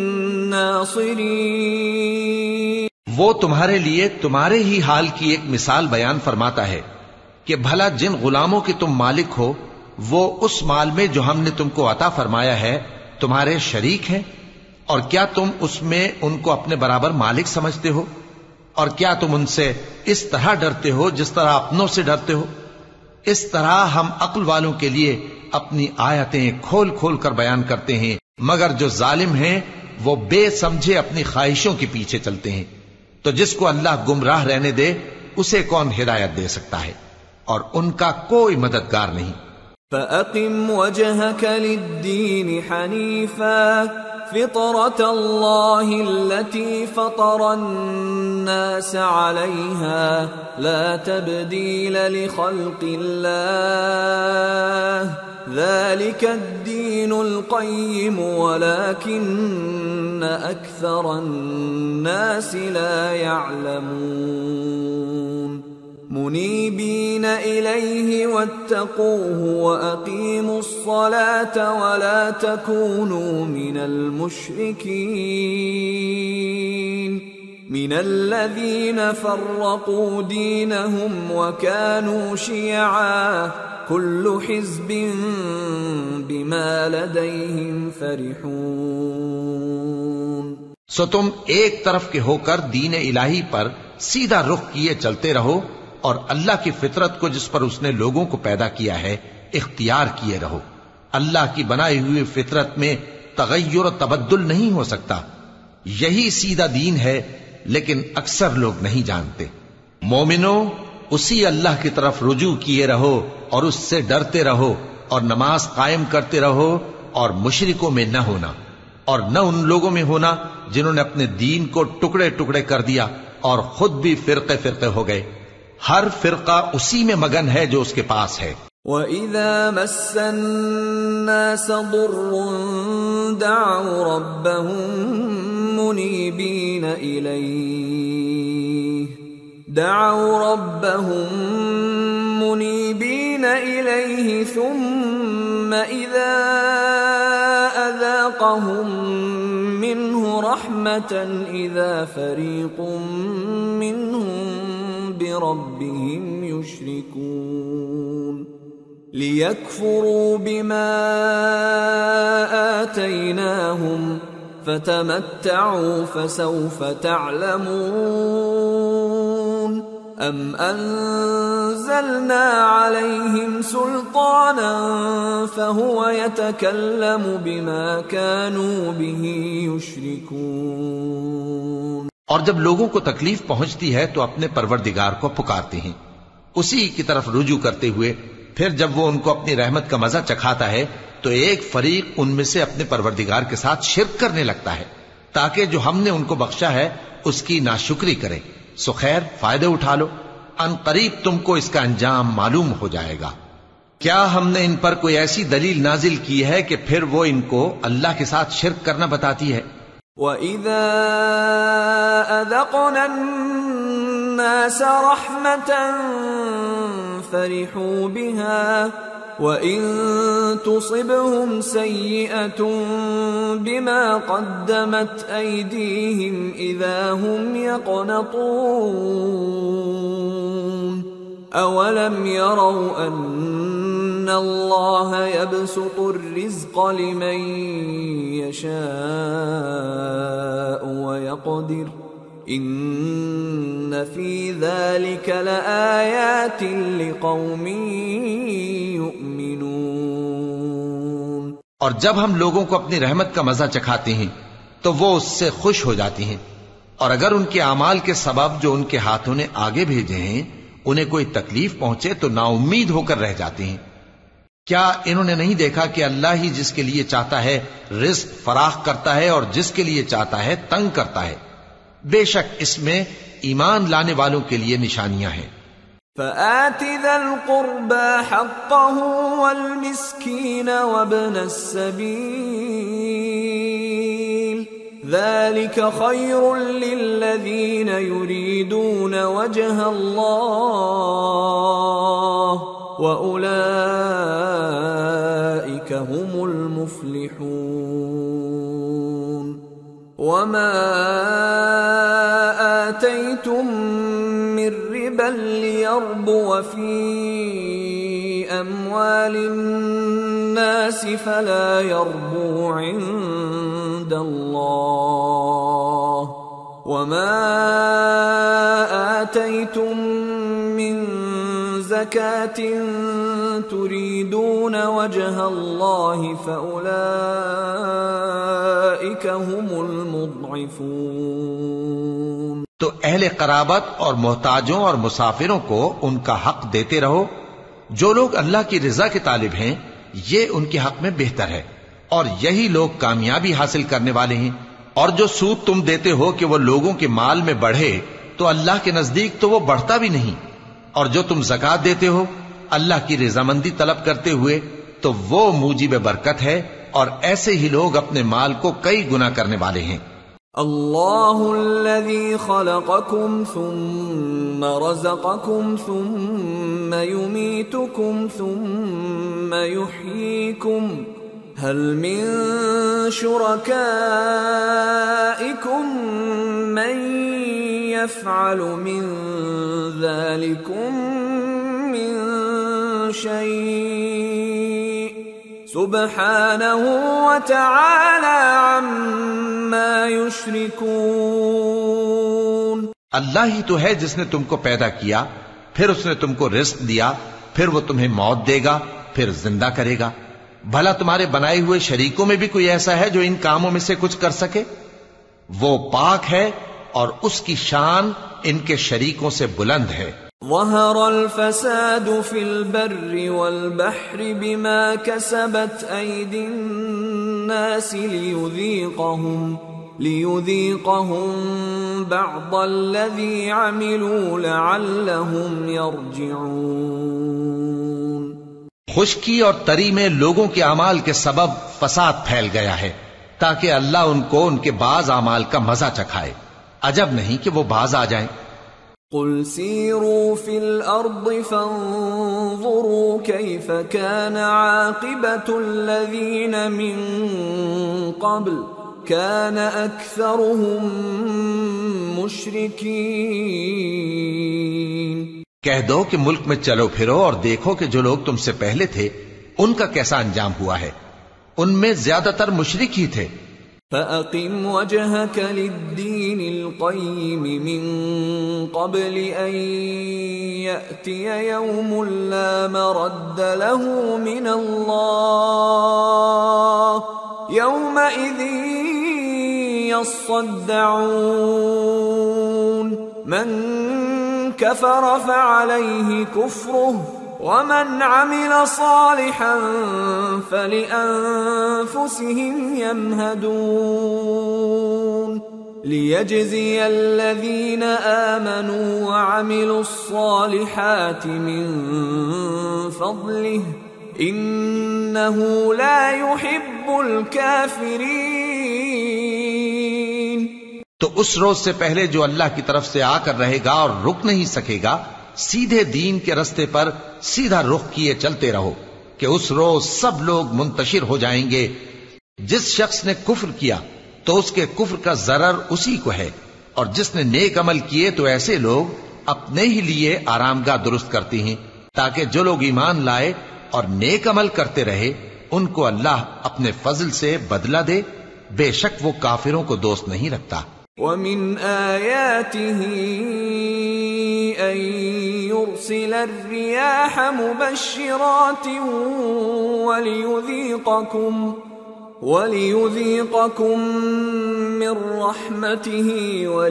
ناصرين۔ وہ تمہارے لیے تمہارے ہی حال کی ایک مثال بیان فرماتا ہے کہ بھلا جن غلاموں کے تم مالک ہو وہ اس مال میں جو ہم نے تم کو عطا فرمایا ہے تمہارے شریک ہیں، اور کیا تم اس میں ان کو اپنے برابر مالک سمجھتے ہو؟ اور کیا تم ان سے اس طرح ڈرتے ہو جس طرح اپنوں سے ڈرتے ہو؟ اس طرح ہم عقل والوں کے لیے اپنی آیتیں کھول کھول کر بیان کرتے ہیں، مگر جو ظالم ہیں وہ بے سمجھے اپنی خواہشوں کے پیچھے چلتے ہیں۔ تو جس کو اللہ گمراہ رہنے دے اسے کون ہدایت دے سکتا ہے، اور ان کا کوئی مددگار نہیں۔ فَأَقِمْ وَجْهَكَ لِلدِّينِ حَنِيفًا فِطْرَةَ اللَّهِ الَّتِي فَطَرَ النَّاسَ عَلَيْهَا لَا تَبْدِيلَ لِخَلْقِ اللَّهِ ذَلِكَ الدِّينُ الْقَيِّمُ وَلَكِنَّ أَكْثَرَ النَّاسِ لَا يَعْلَمُونَ منيبين إليه واتقوه وأقيموا الصلاة ولا تكونوا من المشركين من الذين فرقوا دينهم وكانوا شيعا كل حزب بما لديهم فرحون۔ سو تم ایک طرف کے ہو کر دین الہی پر سیدھا رخ کیے چلتے رہو، اور اللہ کی فطرت کو جس پر اس نے لوگوں کو پیدا کیا ہے اختیار کیے رہو۔ اللہ کی بنائی ہوئی فطرت میں تغیر و تبدل نہیں ہو سکتا، یہی سیدھا دین ہے، لیکن اکثر لوگ نہیں جانتے۔ مومنو، اسی اللہ کی طرف رجوع کیے رہو اور اس سے ڈرتے رہو، اور نماز قائم کرتے رہو، اور مشرکوں میں نہ ہونا، اور نہ ان لوگوں میں ہونا جنہوں نے اپنے دین کو ٹکڑے ٹکڑے کر دیا اور خود بھی فرقے فرقے ہو گئے۔ ہر فرقہ اسی میں مگن ہے جو اس کے پاس ہے۔ وَإِذَا مَسَّ النَّاسَ ضُرٌّ دَعَوْا رَبَّهُم مُنِيبِينَ إِلَيْهِ ثُمَّ إِذَا أَذَاقَهُم مِّنْهُ رَحْمَةً إِذَا فَرِيقٌ مِّنْهُم بربهم يشركون ليكفروا بما آتيناهم فتمتعوا فسوف تعلمون أم أنزلنا عليهم سلطانا فهو يتكلم بما كانوا به يشركون۔ اور جب لوگوں کو تکلیف پہنچتی ہے تو اپنے پروردگار کو پکارتے ہیں اسی کی طرف رجوع کرتے ہوئے، پھر جب وہ ان کو اپنی رحمت کا مزہ چکھاتا ہے تو ایک فریق ان میں سے اپنے پروردگار کے ساتھ شرک کرنے لگتا ہے تاکہ جو ہم نے ان کو بخشا ہے اس کی ناشکری کریں۔ سو خیر، فائدے اٹھا لو، ان قریب تم کو اس کا انجام معلوم ہو جائے گا۔ کیا ہم نے ان پر کوئی ایسی دلیل نازل کی ہے کہ پھر وہ ان کو اللہ کے ساتھ شرک کرنا بتاتی ہے؟ وَإِذَا أَذَقْنَا النَّاسَ رَحْمَةً فَرِحُوا بِهَا وَإِن تُصِبْهُمْ سَيِّئَةٌ بِمَا قَدَّمَتْ أَيْدِيهِمْ إِذَا هُمْ يَقْنَطُونَ أَوَلَمْ يَرَوْا أَنَّ اللَّهَ يَبْسُطُ الرِّزْقَ لِمَن يَشَاءُ وَيَقْدِرُ إِنَّ فِي ذَلِكَ لَآيَاتٍ لِقَوْمٍ يُؤْمِنُونَ۔ اور جب ہم لوگوں کو اپنی رحمت کا مزہ چکھاتے ہیں تو وہ اس سے خوش ہو جاتی ہیں، اور اگر ان کے اعمال کے سبب جو ان کے ہاتھوں نے آگے بھیجے ہیں انہیں کوئی تکلیف پہنچے تو نا امید ہو کر رہ جاتے ہیں۔ کیا انہوں نے نہیں دیکھا کہ اللہ ہی جس کے لیے چاہتا ہے رزق فراخ کرتا ہے اور جس کے لیے چاہتا ہے تنگ کرتا ہے؟ بے شک اس میں ایمان لانے والوں کے لیے نشانیاں ہیں۔ فآت ذا القربى حقه والمسكين وابن السبيل ذلك خير للذين يريدون وجه الله وأولئك هم المفلحون وما آتيتم من ربا ليربو في أموال الناس فلا يربو عند الله وما آتيتم من زكاة تريدون وجه الله فأولئك هم المضعفون۔ تو اہل قرابت اور محتاجوں اور مسافروں کو ان کا حق دیتے رہو۔ جو لوگ اللہ کی رضا کے طالب ہیں یہ ان کے حق میں بہتر ہے، اور یہی لوگ کامیابی حاصل کرنے والے ہیں۔ اور جو سود تم دیتے ہو کہ وہ لوگوں کے مال میں بڑھے تو اللہ کے نزدیک تو وہ بڑھتا بھی نہیں، اور جو تم زکوٰۃ دیتے ہو اللہ کی رضامندی طلب کرتے ہوئے تو وہ موجب برکت ہے، اور ایسے ہی لوگ اپنے مال کو کئی گنا کرنے والے ہیں۔ اللہ الذی خلقکم ثم رزقکم ثم یمیتکم ثم یحییکم هل من شرکائکم من يفعل من ذلكم من شيء سبحانه وتعالى عما يشركون۔ اللہ ہی تو ہے جس نے تم کو پیدا کیا، پھر اس نے تم کو رزق دیا، پھر وہ تمہیں موت دے گا، پھر زندہ کرے گا۔ بھلا تمہارے بنائے ہوئے شریکوں میں بھی کوئی ایسا ہے جو ان کاموں میں سے کچھ کر سکے؟ وہ پاک ہے اور اس کی شان ان کے شریکوں سے بلند ہے۔ ظہر الفساد فی البر والبحر بما کسبت ایدی الناس لیذیقہم بعض الذی عملوا لعلہم یرجعون۔ خشکی اور تری میں لوگوں کے اعمال کے سبب فساد پھیل گیا ہے تاکہ اللہ ان کو ان کے بعض اعمال کا مزہ چکھائے۔ عجب نہیں کہ وہ باز آ جائیں۔ قل سیروا فی الارض فانظروا کیف کان عاقبۃ الذین من قبل کان اکثرهم مشرکین۔ کہہ دو کہ ملک میں چلو پھرو اور دیکھو کہ جو لوگ تم سے پہلے تھے ان کا کیسا انجام ہوا ہے، ان میں زیادہ تر مشرک ہی تھے۔ فَأَقِمْ وَجْهَكَ لِلدِّينِ الْقَيِّمِ مِنْ قَبْلِ أَنْ يَأْتِيَ يَوْمٌ لَا مَرَدَّ لَهُ مِنَ اللَّهِ يَوْمَئِذٍ يَصَّدَّعُونَ مَنْ كَفَرَ فَعَلَيْهِ كُفْرُهُ وَمَنْ عَمِلَ صَالِحًا فَلِأَنفُسِهِمْ يَمْهَدُونَ لِيَجْزِيَ الَّذِينَ آمَنُوا وَعَمِلُوا الصَّالِحَاتِ مِنْ فَضْلِهِ إِنَّهُ لَا يُحِبُّ الْكَافِرِينَ۔ تو اس روز سے پہلے جو اللہ کی طرف سے آ کر رہے گا اور رک نہیں سکے گا، سیدھے دین کے رستے پر سیدھا رخ کیے چلتے رہو کہ اس روز سب لوگ منتشر ہو جائیں گے۔ جس شخص نے کفر کیا تو اس کے کفر کا ضرر اسی کو ہے، اور جس نے نیک عمل کیے تو ایسے لوگ اپنے ہی لیے آرام گاہ درست کرتے ہیں تاکہ جو لوگ ایمان لائے اور نیک عمل کرتے رہے ان کو اللہ اپنے فضل سے بدلہ دے، بے شک وہ کافروں کو دوست نہیں رکھتا۔ وَمِنْ آيَاتِهِ أَن يُرْسِلَ الرِّيَاحَ مُبَشِّرَاتٍ وَلِيُذِيقَكُم مِّن رَّحْمَتِهِ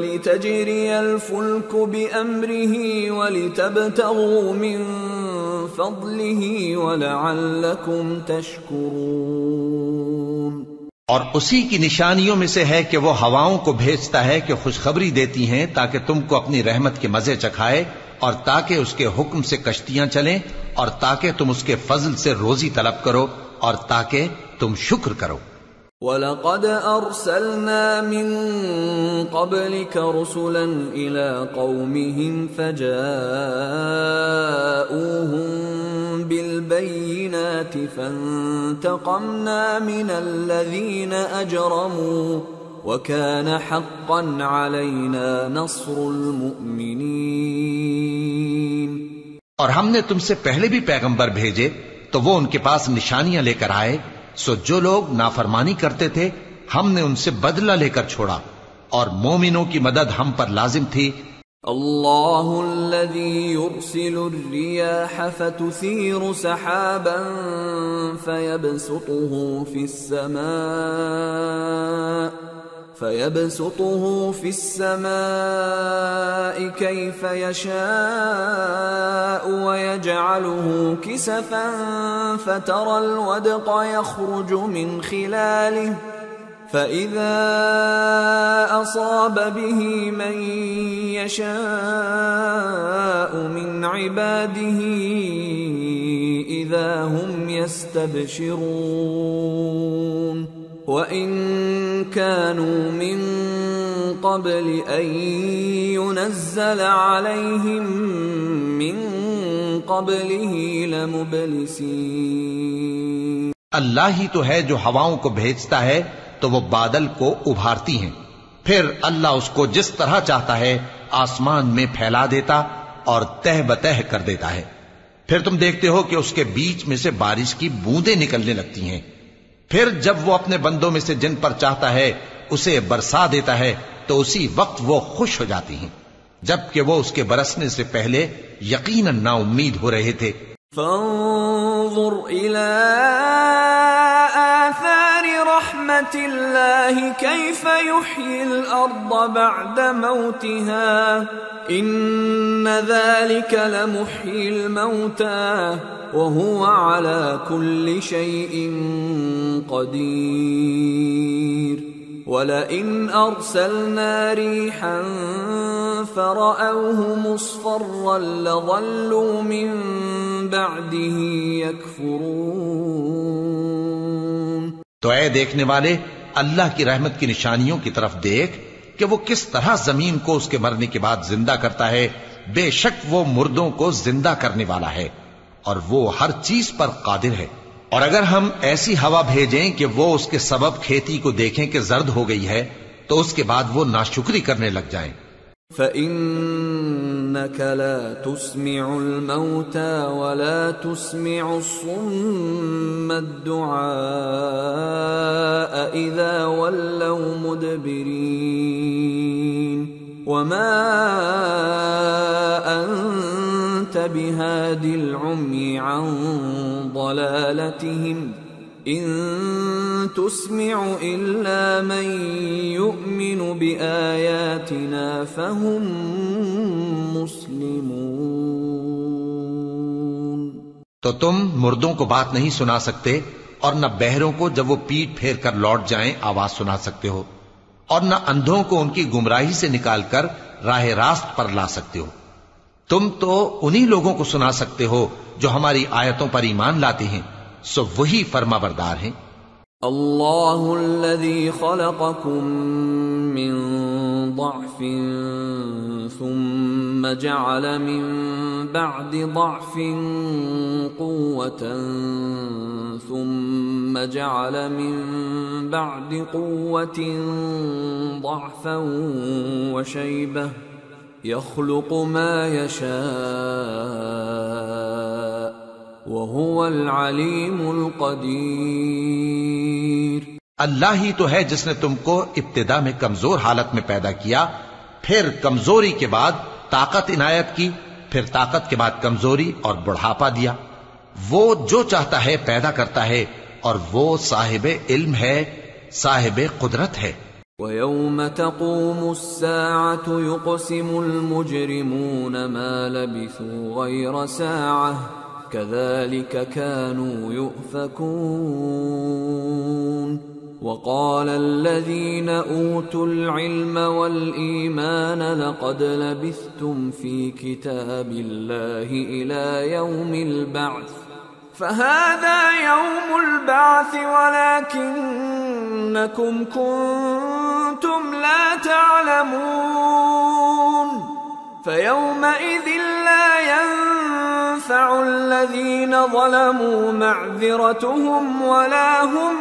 وَلِتَجْرِيَ الْفُلْكُ بِأَمْرِهِ وَلِتَبْتَغُوا مِن فضله ولعلكم تشكرون۔ اور اسی کی نشانیوں میں سے ہے کہ وہ ہواؤں کو بھیجتا ہے کہ خوشخبری دیتی ہیں تاکہ تم کو اپنی رحمت کے مزے چکھائے، اور تاکہ اس کے حکم سے کشتیاں چلیں، اور تاکہ تم اس کے فضل سے روزی طلب کرو، اور تاکہ تم شکر کرو۔ وَلَقَدْ أَرْسَلْنَا مِن قَبْلِكَ رُسُلًا إِلَىٰ قَوْمِهِمْ فَجَاءُوهُم بِالْبَيِّنَاتِ فَانتَقَمْنَا مِنَ الَّذِينَ أَجْرَمُوا وَكَانَ حَقًّا عَلَيْنَا نَصْرُ الْمُؤْمِنِينَ۔ اور ہم نے تم سے پہلے بھی پیغمبر بھیجے تو وہ ان کے پاس نشانیاں لے کر آئے، سو جو لوگ نافرمانی کرتے تھے ہم نے ان سے بدلہ لے کر چھوڑا، اور مومنوں کی مدد ہم پر لازم تھی۔ اللہ الذی یرسل الریاح فتثیر سحابا فيبسطه في السماء كيف يشاء ويجعله كسفا فترى الودق يخرج من خلاله فإذا أصاب به من يشاء من عباده إذا هم يستبشرون وَإِن كَانُوا مِن قَبْلِ أَن يُنَزَّلَ عَلَيْهِم مِّن قَبْلِهِ لَمُبْلِسِينَ۔ اللہ ہی تو ہے جو ہواؤں کو بھیجتا ہے تو وہ بادل کو ابھارتی ہیں، پھر اللہ اس کو جس طرح چاہتا ہے آسمان میں پھیلا دیتا اور تہ بتہ کر دیتا ہے، پھر تم دیکھتے ہو کہ اس کے بیچ میں سے بارش کی بوندیں نکلنے لگتی ہیں، پھر جب وہ اپنے بندوں میں سے جن پر چاہتا ہے اسے برسا دیتا ہے تو اسی وقت وہ خوش ہو جاتی ہیں، جبکہ وہ اس کے برسنے سے پہلے یقیناً نا امید ہو رہے تھے۔ فانظر إلى آثار رحمة الله كيف يحيي الأرض بعد موتها إن ذلك لمحيي الموتى وهو على كل شيء قدير وَلَئِنْ أَرْسَلْنَا رِيحًا فَرَأَوْهُ مُصْفَرًّا لَظَلُّوا مِنْ بَعْدِهِ يَكْفُرُونَ۔ تو اے دیکھنے والے اللہ کی رحمت کی نشانیوں کی طرف دیکھ کہ وہ کس طرح زمین کو اس کے مرنے کے بعد زندہ کرتا ہے، بے شک وہ مردوں کو زندہ کرنے والا ہے اور وہ ہر چیز پر قادر ہے۔ اور اگر ہم ایسی ہوا بھیجیں کہ وہ اس کے سبب کھیتی کو دیکھیں کہ زرد ہو گئی ہے تو اس کے بعد وہ ناشکری کرنے لگ جائیں۔ فَإِنَّكَ لَا تُسْمِعُ الْمَوْتَى وَلَا تُسْمِعُ الصُّمَّ الدُّعَاءَ إِذَا وَلَّوْا مُدْبِرِينَ وَمَا أَنْتَ بِهَادِ الْعُمْيِ عَنْ ضَلَالَتِهِمْ إِن تُسْمِعُ إِلَّا مَن يُؤْمِنُ بِآيَاتِنَا فَهُمْ مُسْلِمُونَ۔ تو تم مردوں کو بات نہیں سنا سکتے اور نہ بہروں کو جب وہ پیٹ پھیر کر لوٹ جائیں آواز سنا سکتے ہو، اور نہ اندھوں کو ان کی گمراہی سے نکال کر راہ راست پر لا سکتے ہو۔ تم تو انہی لوگوں کو سنا سکتے ہو جو ہماری آیتوں پر ایمان لاتے ہیں، سو وہی فرما بردار ہیں۔ اللہ الذی خلقکم من ضعف ثم جعل من بعد ضعف قوة ثم جعل من بعد قوة ضعفا وشيبة يخلق ما يشاء وهو العليم القدير۔ اللہ ہی تو ہے جس نے تم کو ابتدا میں کمزور حالت میں پیدا کیا، پھر کمزوری کے بعد طاقت عنایت کی، پھر طاقت کے بعد کمزوری اور بڑھاپا دیا۔ وہ جو چاہتا ہے پیدا کرتا ہے اور وہ صاحب علم ہے، صاحب قدرت ہے۔ وَيَوْمَ تَقُومُ السَّاعَةُ يُقْسِمُ الْمُجْرِمُونَ مَا لَبِثُوا غَيْرَ سَاعَةٍ كذلك كانوا يؤفكون وقال الذين أوتوا العلم والإيمان لقد لبثتم في كتاب الله إلى يوم البعث فهذا يوم البعث ولكنكم كنتم لا تعلمون فيومئذ لا ينفع الذين ظلموا معذرتهم ولا هم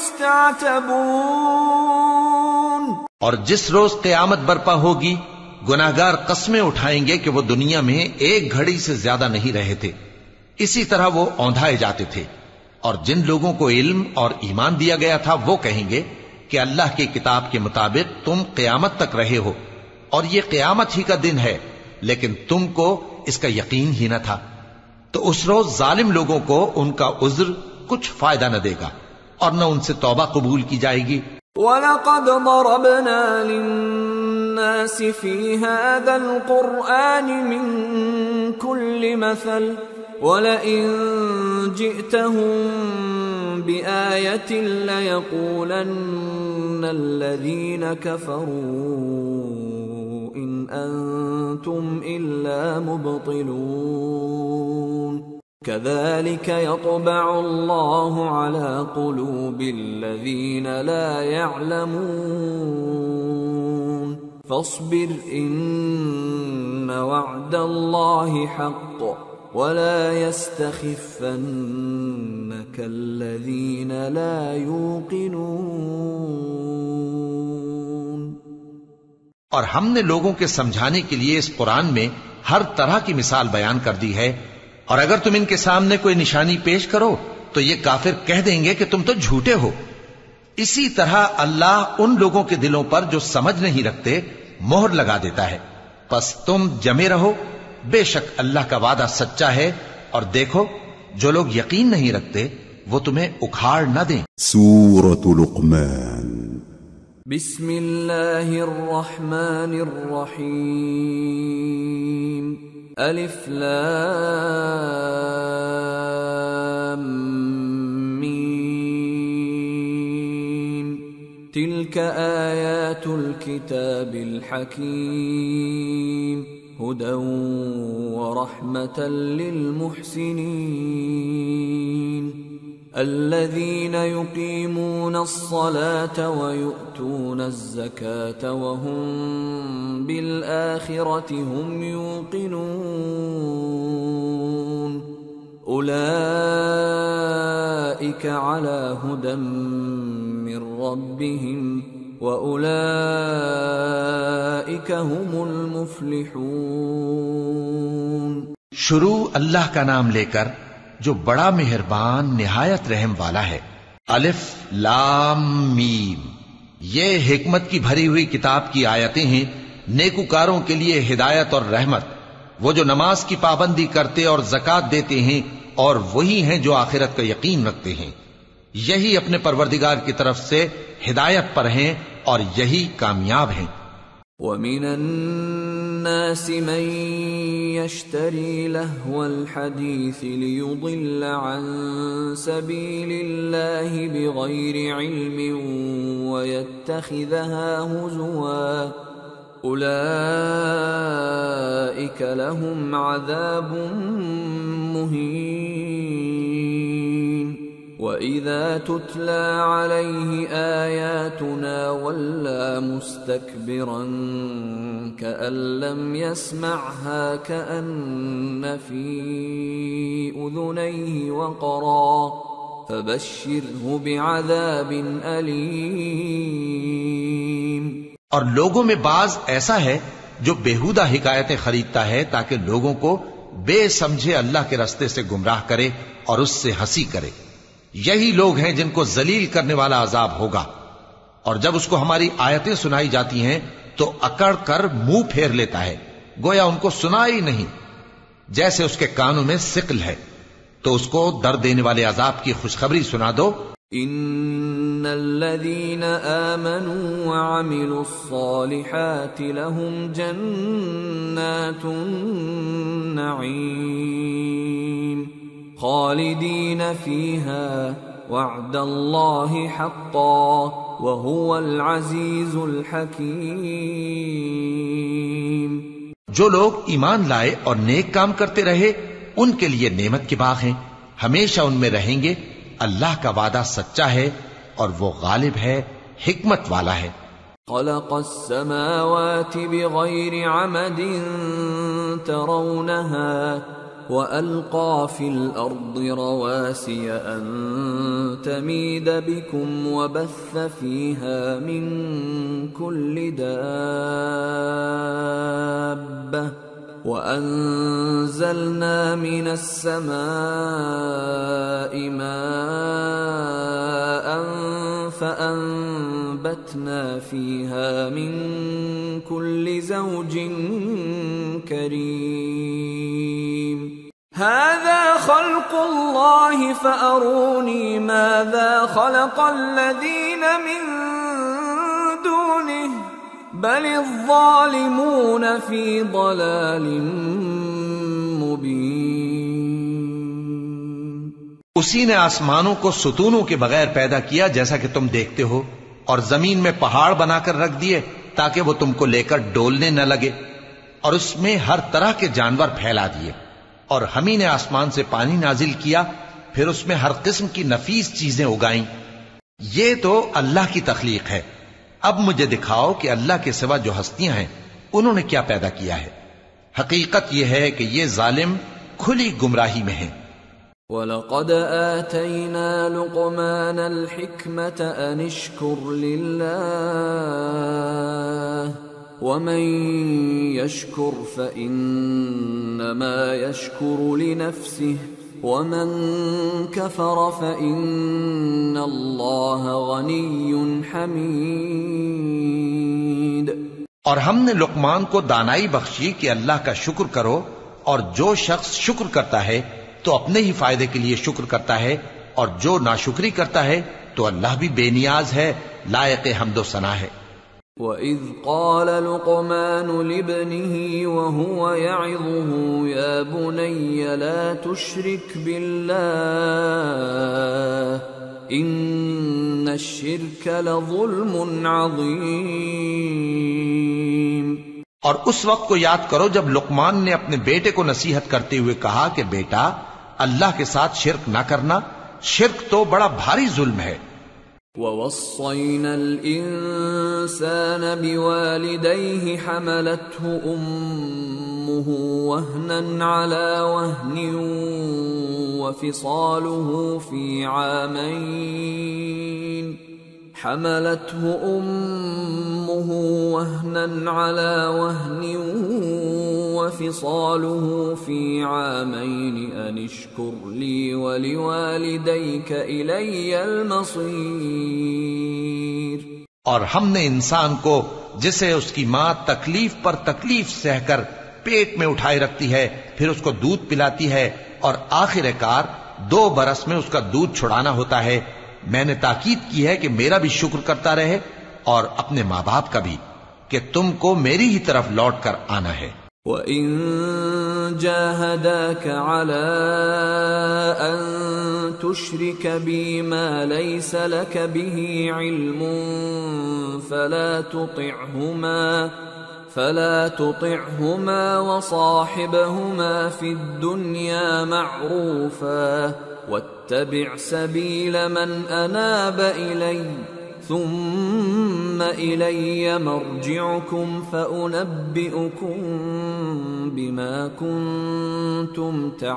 يستعتبون۔ اور جس روز قیامت برپا ہوگی گناہگار قسمیں اٹھائیں گے کہ وہ دنیا میں ایک گھڑی سے زیادہ نہیں رہے تھے، اسی طرح وہ اوندھائے جاتے تھے۔ اور جن لوگوں کو علم اور ایمان دیا گیا تھا وہ کہیں گے کہ اللہ کی کتاب کے مطابق تم قیامت تک رہے ہو، اور یہ قیامت ہی کا دن ہے، لیکن تم کو اس کا یقین ہی نہ تھا۔ تو اس روز ظالم لوگوں کو ان کا عذر کچھ فائدہ نہ دے گا اور نہ ان سے توبہ قبول کی جائے گی۔ وَلَقَدْ ضَرَبْنَا لِلنَّاسِ فِي هَذَا الْقُرْآنِ مِنْ كُلِّ مَثَلٍ وَلَئِنْ جِئْتَهُمْ بِآيَةٍ لَيَقُولَنَّ الَّذِينَ كَفَرُوا إِنْ أَنْتُمْ إِلَّا مُبْطِلُونَ كَذَلِكَ يَطْبَعُ اللَّهُ عَلَى قُلُوبِ الَّذِينَ لَا يَعْلَمُونَ فَاصْبِرْ إِنَّ وَعْدَ اللَّهِ حَقٌّ وَلَا يَسْتَخِفَّنَّكَ الَّذِينَ لَا يُوقِنُونَ۔ اور ہم نے لوگوں کے سمجھانے کے لیے اس قرآن میں ہر طرح کی مثال بیان کر دی ہے، اور اگر تم ان کے سامنے کوئی نشانی پیش کرو تو یہ کافر کہہ دیں گے کہ تم تو جھوٹے ہو۔ اسی طرح اللہ ان لوگوں کے دلوں پر جو سمجھ نہیں رکھتے مہر لگا دیتا ہے۔ پس تم جمے رہو، بے شک اللہ کا وعدہ سچا ہے، اور دیکھو جو لوگ یقین نہیں رکھتے وہ تمہیں اکھاڑ نہ دیں۔ سورة لقمان۔ بسم اللہ الرحمن الرحیم۔ الف لام میم تلک آیات الكتاب الحکیم هدى ورحمة للمحسنين الذين يقيمون الصلاة ويؤتون الزكاة وهم بالآخرة هم يوقنون أولئك على هدى من ربهم وَأُولَئِكَ هُمُ الْمُفْلِحُونَ۔ شروع اللہ کا نام لے کر جو بڑا مہربان نہایت رحم والا ہے۔ الف لام میم، یہ حکمت کی بھری ہوئی کتاب کی آیتیں ہیں، نیکوکاروں کے لیے ہدایت اور رحمت، وہ جو نماز کی پابندی کرتے اور زکوٰۃ دیتے ہیں، اور وہی ہیں جو آخرت کا یقین رکھتے ہیں، یہی اپنے پروردگار کی طرف سے ہدایت پر ہیں اور یہی کامیاب ہیں۔ وَمِنَ النَّاسِ مَن يَشْتَرِي لَهْوَ الْحَدِيثِ لِيُضِلَّ عَن سَبِيلِ اللَّهِ بِغَيْرِ عِلْمٍ وَيَتَّخِذَهَا هُزُوًا أُولَئِكَ لَهُمْ عَذَابٌ مُهِينٌ وَإِذَا تُتْلَى عَلَيْهِ آيَاتُنَا وَلَّى مُسْتَكْبِرًا كَأَن لَّمْ يَسْمَعْهَا كَأَنَّ فِي أُذُنَيْهِ وَقْرًا فَبَشِّرْهُ بِعَذَابٍ أَلِيمٍ۔ اور لوگوں میں بعض ایسا ہے جو بیہودہ حکایتیں خریدتا ہے تاکہ لوگوں کو بے سمجھے اللہ کے راستے سے گمراہ کرے اور اس سے ہنسی کرے۔ یہی لوگ ہیں جن کو ذلیل کرنے والا عذاب ہوگا، اور جب اس کو ہماری آیتیں سنائی جاتی ہیں تو اکڑ کر منہ پھیر لیتا ہے، گویا ان کو سنا ہی نہیں، جیسے اس کے کانوں میں ثقل ہے۔ تو اس کو درد دینے والے عذاب کی خوشخبری سنا دو۔ ان الذين آمنوا وعملوا الصالحات لهم جنات النعيم خالدین فیہا وعد اللہ حقا وہو العزیز الحکیم۔ جو لوگ ایمان لائے اور نیک کام کرتے رہے ان کے لیے نعمت کے باغ ہیں، ہمیشہ ان میں رہیں گے۔ اللہ کا وعدہ سچا ہے اور وہ غالب ہے، حکمت والا ہے۔ خلق السماوات بغیر عمد ترونها وألقى في الأرض رواسي أن تميد بكم وبث فيها من كل دابة وأنزلنا من السماء ماء فأنبتنا فيها من كل زوج كريم هذا خلق الله فأروني ماذا خلق الذين من دونه بل الظالمون في ضلال مبين۔ اسی نے آسمانوں کو ستونوں کے بغیر پیدا کیا جیسا کہ تم دیکھتے ہو، اور زمین میں پہاڑ بنا کر رکھ دیے تاکہ وہ تم کو لے کر ڈولنے نہ لگے، اور اس میں ہر طرح کے جانور پھیلا دیے، اور ہم ہی نے آسمان سے پانی نازل کیا، پھر اس میں ہر قسم کی نفیس چیزیں اگائیں۔ یہ تو اللہ کی تخلیق ہے۔ اب مجھے دکھاؤ کہ اللہ کے سوا جو ہستیاں ہیں انہوں نے کیا پیدا کیا ہے۔ حقیقت یہ ہے کہ یہ ظالم کھلی گمراہی میں ہیں۔ وَلَقَدْ آتَيْنَا لُقْمَانَ الْحِكْمَةَ أَنِ اشْكُرْ لِلَّهِ وَمَنْ يَشْكُرْ فَإِنَّمَا يَشْكُرُ لِنَفْسِهِ وَمَنْ كَفَرَ فَإِنَّ اللَّهَ غَنِيٌّ حَمِيدٌ۔ اور ہم نے لقمان کو دانائی بخشی کہ اللہ کا شکر کرو، اور جو شخص شکر کرتا ہے تو اپنے ہی فائدے کے لیے شکر کرتا ہے، اور جو ناشکری کرتا ہے تو اللہ بھی بے نیاز ہے، لائق حمد و ثنا ہے۔ وَإِذْ قَالَ لُقْمَانُ لِابْنِهِ وَهُوَ يَعِظُهُ يَا بُنَيَّ لَا تُشْرِكْ بِاللَّهِ إِنَّ الشِّرْكَ لَظُلْمٌ عَظِيمٌ۔ اور اس وقت کو یاد کرو جب لقمان نے اپنے بیٹے کو نصیحت کرتے ہوئے کہا کہ بیٹا، اللہ کے ساتھ شرک نہ کرنا، شرک تو بڑا بھاری ظلم ہے۔ وَوَصَّيْنَا الْإِنسَانَ بِوَالِدَيْهِ حَمَلَتْهُ أُمُّهُ وَهْنًا عَلَى وَهْنٍ وَفِصَالُهُ فِي عَامَيْنِ حَمَلَتْهُ أُمُّهُ وَهْنًا عَلَى وَهْنٍ وَفِصَالُهُ فِي عَامَيْنِ أَنِ اشْكُرْ لِي وَلِوَالِدَيْكَ إِلَيَّ الْمَصِيرُ۔ اور ہم نے انسان کو، جسے اس کی ماں تکلیف پر تکلیف سہ کر پیٹ میں اٹھائے رکھتی ہے، پھر اس کو دودھ پلاتی ہے، اور آخر کار 2 برس میں اس کا دودھ چھڑانا ہوتا ہے، میں نے تاکید کی ہے کہ میرا بھی شکر کرتا رہے اور اپنے ماں باپ کا بھی، کہ تم کو میری ہی طرف لوٹ کر آنا ہے۔ وَإِن جَاهَدَاكَ عَلَىٰ أَن تُشْرِكَ بِي مَا لَيْسَ لَكَ بِهِ عِلْمٌ فَلَا تُطِعْهُمَا وَصَاحِبْهُمَا فِي الدُّنْيَا مَعْرُوفًا وَاتَّبِعْ سَبِيلَ مَنْ أَنَابَ إِلَيَّ ثُمَّ إِلَيَّ مَرْجِعُكُمْ فَأُنَبِّئُكُمْ بِمَا كُنْتُمْ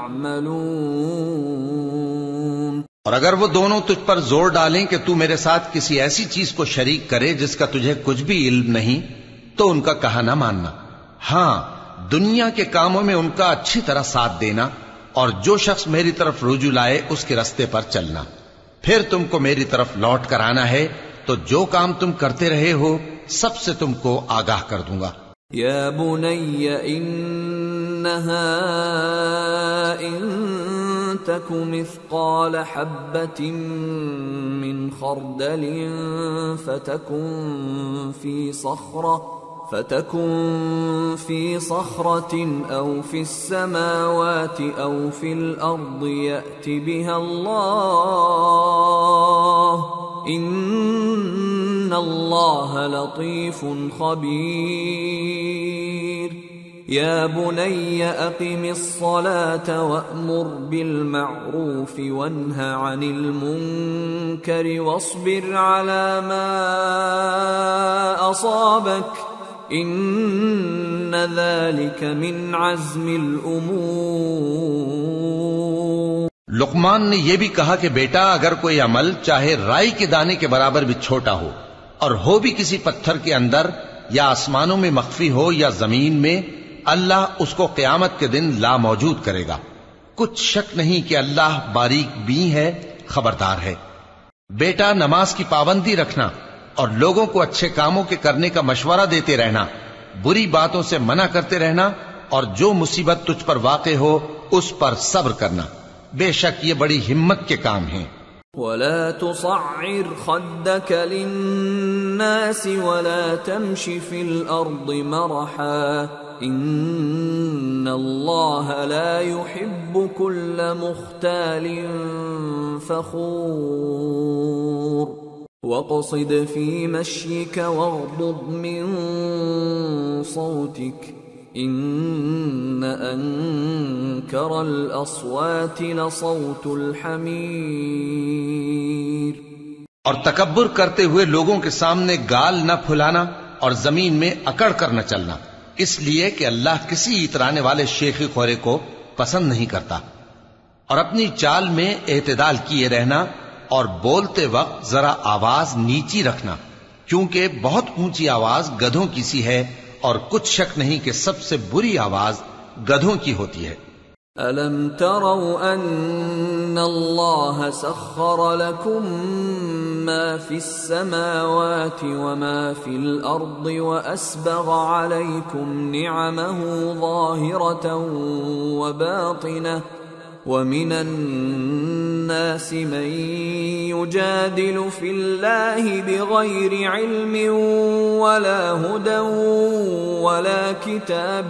تَعْمَلُونَ۔ اور اگر وہ دونوں تجھ پر زور ڈالیں کہ تو میرے ساتھ کسی ایسی چیز کو شریک کرے جس کا تجھے کچھ بھی علم نہیں، تو ان کا کہا نہ ماننا، ہاں دنیا کے کاموں میں ان کا اچھی طرح ساتھ دینا، اور جو شخص میری طرف رجوع لائے اس کے رستے پر چلنا، پھر تم کو میری طرف لوٹ کر آنا ہے، تو جو کام تم کرتے رہے ہو سب سے تم کو آگاہ کر دوں گا۔ یا بنی انہا ان تک مثقال حبة من خردل فتكن فتكن في صخرة أو في السماوات أو في الأرض يأت بها الله إن الله لطيف خبير يا بني أقم الصلاة وأمر بالمعروف وانه عن المنكر واصبر على ما أصابك إن ذلك من عزم الأمور۔ لقمان نے یہ بھی کہا کہ بیٹا اگر کوئی عمل چاہے رائی کے دانے کے برابر بھی چھوٹا ہو اور ہو بھی کسی پتھر کے اندر یا آسمانوں میں مخفی ہو یا زمین میں، اللہ اس کو قیامت کے دن لا موجود کرے گا۔ کچھ شک نہیں کہ اللہ باریک بین ہے، خبردار ہے۔ بیٹا نماز کی پابندی رکھنا اور لوگوں کو اچھے کاموں کے کرنے کا مشورہ دیتے رہنا، بری باتوں سے منع کرتے رہنا، اور جو مصیبت تجھ پر واقع ہو اس پر صبر کرنا، بے شک یہ بڑی ہمت کے کام ہیں۔ ولا تصعر خدك للناس ولا تمش في الأرض مرحا إن الله لا يحب كل مختال فخور واقصد في مشيك واغضض من صوتك إن أنكر الأصوات لصوت الحمير۔ اور تکبر کرتے ہوئے لوگوں کے سامنے گال نہ پھلانا اور زمین میں اکڑ کر نہ چلنا، اس لیے کہ اللہ کسی اترانے والے شیخی خورے کو پسند نہیں کرتا۔ اور اپنی چال میں اعتدال کیے رہنا اور بولتے وقت ذرا آواز نیچی رکھنا، کیونکہ بہت اونچی آواز گدھوں کی سی ہے اور کچھ شک نہیں کہ سب سے بری آواز گدھوں کی ہوتی ہے۔ أَلَمْ تَرَوْا أَنَّ اللَّهَ سَخَّرَ لَكُم مَّا فِي السَّمَاوَاتِ وَمَا فِي الْأَرْضِ وَأَسْبَغَ عَلَيْكُمْ نِعَمَهُ ظَاهِرَةً وَبَاطِنَةً وَمِنَ النَّاسِ مَن يُجَادِلُ فِي اللَّهِ بِغَيْرِ عِلْمٍ وَلَا هُدًى وَلَا كِتَابٍ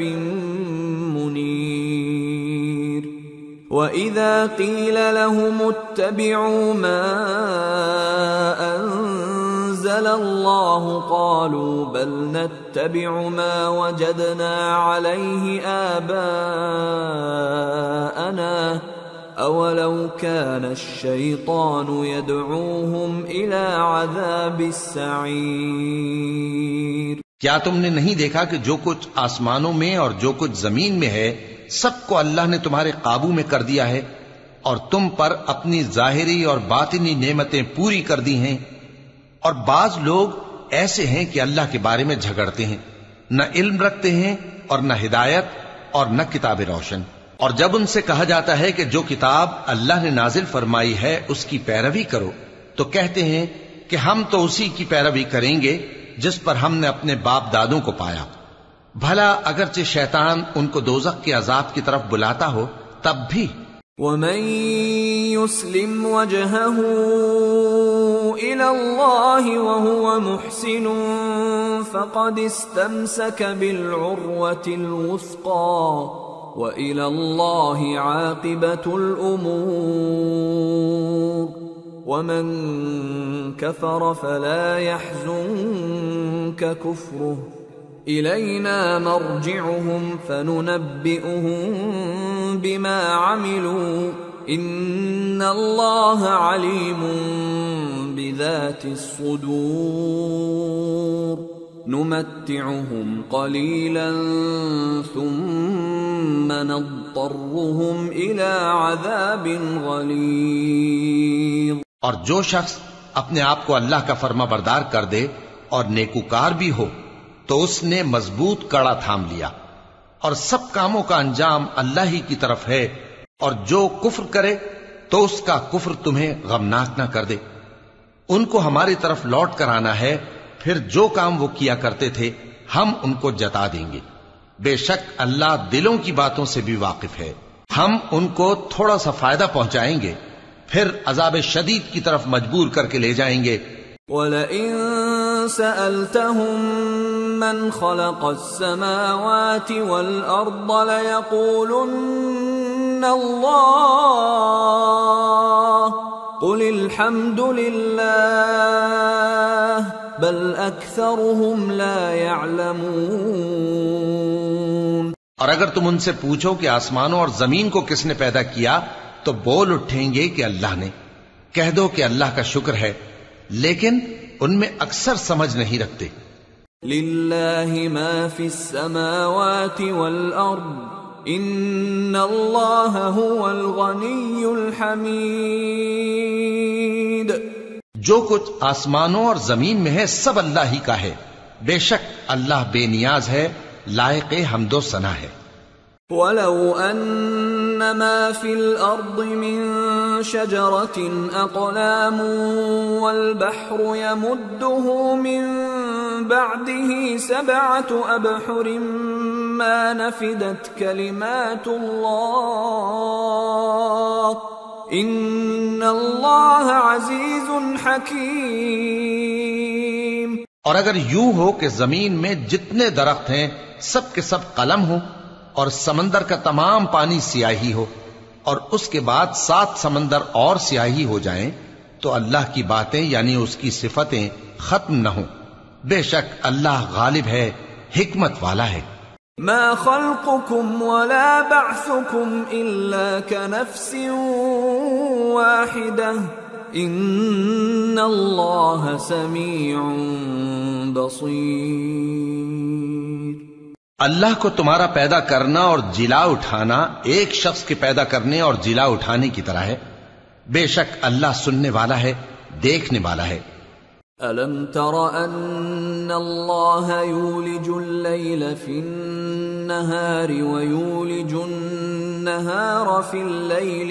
مُنِيرٍ وَإِذَا قِيلَ لَهُمُ اتَّبِعُوا مَا أَنزَلَ اللَّهُ قَالُوا بَلْ نَتَّبِعُ مَا وَجَدْنَا عَلَيْهِ آبَاءَنَا أَوَلَوْ كَانَ الشَّيْطَانُ يَدْعُوهُمْ إِلَى عَذَابِ السَّعِيرِ۔ کیا تم نے نہیں دیکھا کہ جو کچھ آسمانوں میں اور جو کچھ زمین میں ہے سب کو اللہ نے تمہارے قابو میں کر دیا ہے، اور تم پر اپنی ظاہری اور باطنی نعمتیں پوری کر دی ہیں، اور بعض لوگ ایسے ہیں کہ اللہ کے بارے میں جھگڑتے ہیں، نہ علم رکھتے ہیں اور نہ ہدایت اور نہ کتاب روشن۔ اور جب ان سے کہا جاتا ہے کہ جو کتاب اللہ نے نازل فرمائی ہے اس کی پیروی کرو، تو کہتے ہیں کہ ہم تو اسی کی پیروی کریں گے جس پر ہم نے اپنے باپ دادوں کو پایا۔ بھلا اگرچہ شیطان ان کو دوزخ کے عذاب کی طرف بلاتا ہو تب بھی۔ وَمَن يُسْلِمْ وَجْهَهُ إِلَى اللَّهِ وَهُوَ مُحْسِنٌ فَقَدِ اسْتَمْسَكَ بِالْعُرْوَةِ الْوُثْقَى وَإِلَى اللَّهِ عَاقِبَةُ الْأُمُورِ وَمَن كَفَرَ فَلَا يَحْزُنكَ كُفْرُهُ إِلَيْنَا مَرْجِعُهُمْ فَنُنَبِّئُهُم بِمَا عَمِلُوا إِنَّ اللَّهَ عَلِيمٌ بِذَاتِ الصُّدُورِ نُمَتِّعُهُمْ قَلِيلًا ثُمَّ نَضْطَرُّهُمْ إِلَى عَذَابٍ غَلِيظٍ۔ اور جو شخص اپنے آپ کو اللہ کا فرما بردار کر دے اور نیکوکار بھی ہو تو اس نے مضبوط کڑا تھام لیا، اور سب کاموں کا انجام اللہ ہی کی طرف ہے، اور جو کفر کرے تو اس کا کفر تمہیں غمناک نہ کر دے۔ ان کو ہماری طرف لوٹ کر آنا ہے، پھر جو کام وہ کیا کرتے تھے ہم ان کو جتا دیں گے۔ بے شک اللہ دلوں کی باتوں سے بھی واقف ہے۔ ہم ان کو تھوڑا سا فائدہ پہنچائیں گے، پھر عذاب شدید کی طرف مجبور کر کے لے جائیں گے۔ وَلَئِن سَأَلْتَهُم من خلق السماوات والأرض ليقولن الله قل الحمد لله بل أكثرهم لا يعلمون۔ اور اگر تم ان سے پوچھو کہ آسمانوں اور زمین کو کس نے پیدا کیا تو بول اٹھیں گے کہ اللہ نے۔ کہہ دو کہ اللہ کا شکر ہے، لیکن ان میں اکثر سمجھ نہیں رکھتے۔ للہ ما فی السماوات والارض ان اللہ هو الغنی الحمید۔ جو کچھ آسمانوں اور زمین میں ہے سب اللہ ہی کا ہے، بے شک اللہ بے نیاز ہے، لائق حمد و ثنا ہے۔ وَلَوْ أَنَّ مَا فِي الْأَرْضِ مِن شَجَرَةٍ أَقْلَامٌ وَالْبَحْرُ يَمُدُّهُ مِن بَعْدِهِ سَبْعَةُ أَبْحُرٍ مَا نَفِدَتْ كَلِمَاتُ اللَّهِ إِنَّ اللَّهَ عَزِيزٌ حَكِيمٌ۔ اور اگر یوں ہو کہ زمین میں جتنے درخت ہیں سب کے سب قلم ہو اور سمندر کا تمام پانی سیاہی ہو اور اس کے بعد 7 سمندر اور سیاہی ہو جائیں تو اللہ کی باتیں یعنی اس کی صفتیں ختم نہ ہوں۔ بے شک اللہ غالب ہے، حکمت والا ہے۔ ما خلقكم ولا بعثكم إلا كنفس واحدة ان اللہ سمیع بصیر۔ اللہ کو تمہارا پیدا کرنا اور جلا اٹھانا ایک شخص کے پیدا کرنے اور جلا اٹھانے کی طرح ہے، بے شک اللہ سننے والا ہے، دیکھنے والا ہے۔ أَلَمْ تَرَ أَنَّ اللَّهَ يُولِجُ اللَّيْلَ فِي النَّهَارِ وَيُولِجُ النَّهَارَ فِي اللَّيْلِ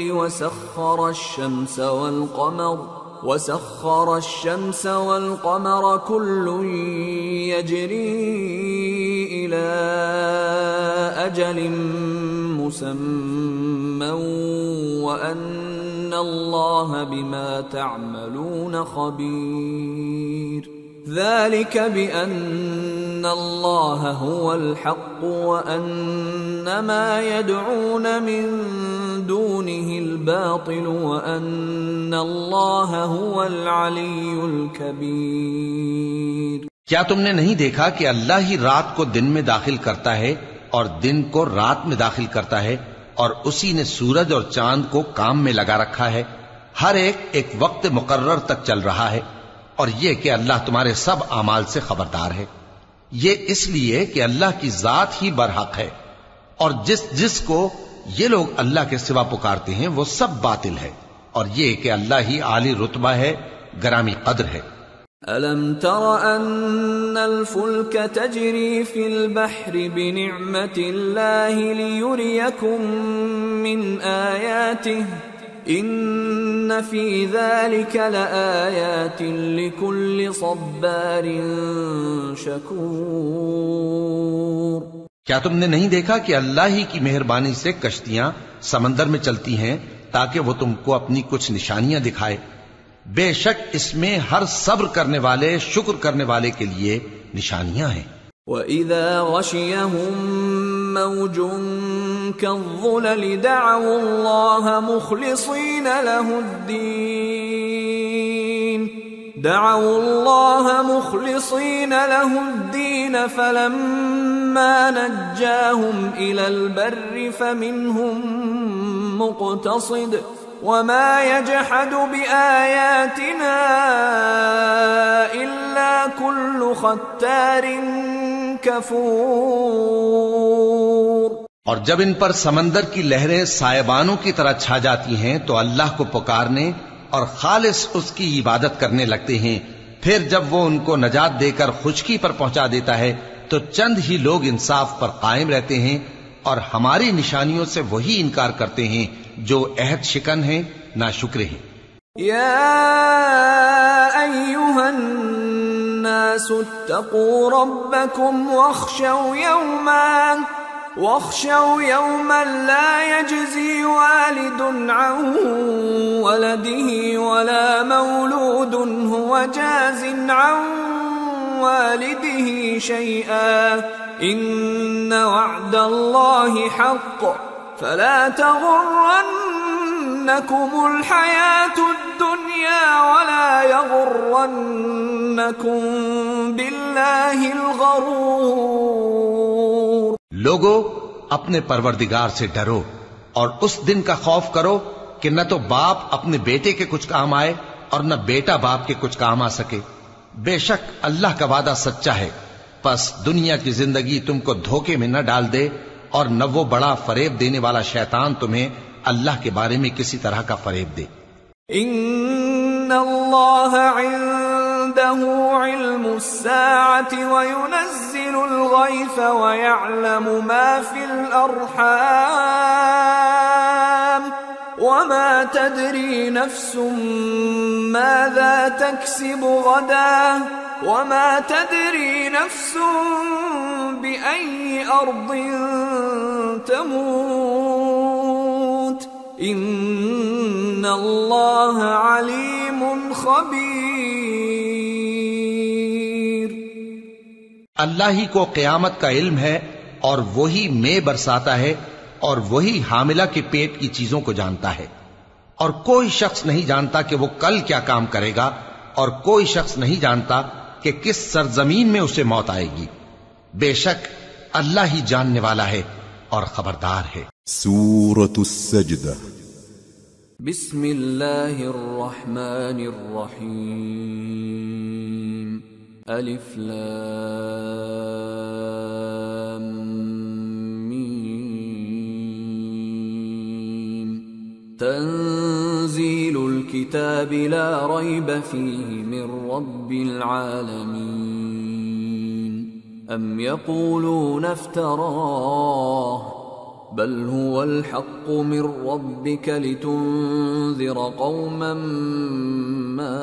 وَسَخَّرَ الشَّمْسَ وَالْقَمَرَ كُلٌّ يَجْرِي إِلَى أَجَلٍ مُّسَمًّى وَأَنَّ اللَّهَ بِمَا تَعْمَلُونَ خَبِيرٌ۔ ذَلِكَ بِأَنَّ اللَّهَ هُوَ الْحَقُّ وَأَنَّ مَا يَدْعُونَ مِن دُونِهِ الْبَاطِلُ وَأَنَّ اللَّهَ هُوَ الْعَلِيُّ الْكَبِيرُ۔ کیا تم نے نہیں دیکھا کہ اللہ ہی رات کو دن میں داخل کرتا ہے اور دن کو رات میں داخل کرتا ہے، اور اسی نے سورج اور چاند کو کام میں لگا رکھا ہے، ہر ایک وقت مقرر تک چل رہا ہے، اور یہ کہ اللہ تمہارے سب اعمال سے خبردار ہے۔ یہ اس لیے کہ اللہ کی ذات ہی برحق ہے، اور جس کو یہ لوگ اللہ کے سوا پکارتے ہیں وہ سب باطل ہے، اور یہ کہ اللہ ہی عالی رتبہ ہے، گرامی قدر ہے۔ أَلَمْ تَرَ أَنَّ الْفُلْكَ تَجْرِي فِي الْبَحْرِ بِنِعْمَةِ اللَّهِ لِيُرِيَكُم مِّنْ آيَاتِهِ إِنَّ فِي ذَلِكَ لَآيَاتٍ لِكُلِّ صَبَّارٍ شَكُورٍ۔ کیا تم نے نہیں دیکھا کہ اللہ ہی کی مہربانی سے کشتیاں سمندر میں چلتی ہیں تاکہ وہ تم کو اپنی کچھ نشانیاں دکھائے؟ بے شک اس میں ہر صبر کرنے والے، شکر کرنے والے کے لیے نشانیاں ہیں۔ وَإِذَا غَشِيَهُم مَّوْجٌ كَالظُّلَلِ دَعَوُا اللَّهَ مُخْلِصِينَ لَهُ الدِّينَ فَلَمَّا نَجَّاهُمْ إِلَى الْبَرِّ فَمِنْهُم مُّقْتَصِدٌ وَمَا يَجْحَدُ بِآيَاتِنَا إِلَّا كُلُّ خَتَّارٍ كَفُورٍ۔ اور جب ان پر سمندر کی لہریں سائبانوں کی طرح چھا جاتی ہیں تو اللہ کو پکارنے اور خالص اس کی عبادت کرنے لگتے ہیں، پھر جب وہ ان کو نجات دے کر خشکی پر پہنچا دیتا ہے تو چند ہی لوگ انصاف پر قائم رہتے ہیں، اور ہماری نشانیوں سے وہی انکار کرتے ہیں جو عہد شکن ہیں، ناشکرے ہیں۔ یا ایھا الناس اتقوا ربکم واخشوا یوما لا یجزی والد عن ولده ولا مولود هو جاز عن والده شيئا إن وعد الله حق فلا تغرنكم الحياة الدنيا ولا يغرنكم بالله الغرور. لوگو اپنے پروردگار سے ڈرو اور اس دن کا خوف کرو کہ نہ تو باپ اپنے بیٹے کے کچھ کام آئے اور نہ بیٹا باپ کے کچھ کام آ سکے. بے شک اللہ کا وعدہ سچا ہے، پس دنیا کی زندگی تم کو دھوکے میں نہ ڈال دے اور نہ وہ بڑا فریب دینے والا شیطان تمہیں اللہ کے بارے میں کسی طرح کا فریب دے. ان اللہ عنده علم الساعة وينزل الغيث ويعلم ما في الأرحام وما تدري نفس ماذا تكسب غدا وما تدري نفس بأي أرض تموت ان اللہ علیم خبیر. اللہ ہی کو قیامت کا علم ہے اور وہی مے برساتا ہے اور وہی حاملہ کے پیٹ کی چیزوں کو جانتا ہے. اور کوئی شخص نہیں جانتا کہ وہ کل کیا کام کرے گا اور کوئی شخص نہیں جانتا کہ کس سرزمین میں اسے موت آئے گی. بے شک اللہ ہی جاننے والا ہے اور خبردار ہے. سورة السجدة. بسم اللہ الرحمن الرحیم. الف لام میم. تنزیل الكتاب لا ریب فیہ من رب العالمین. ام یقولون افتراہ بل هو الحق من ربك لتنذر قوما ما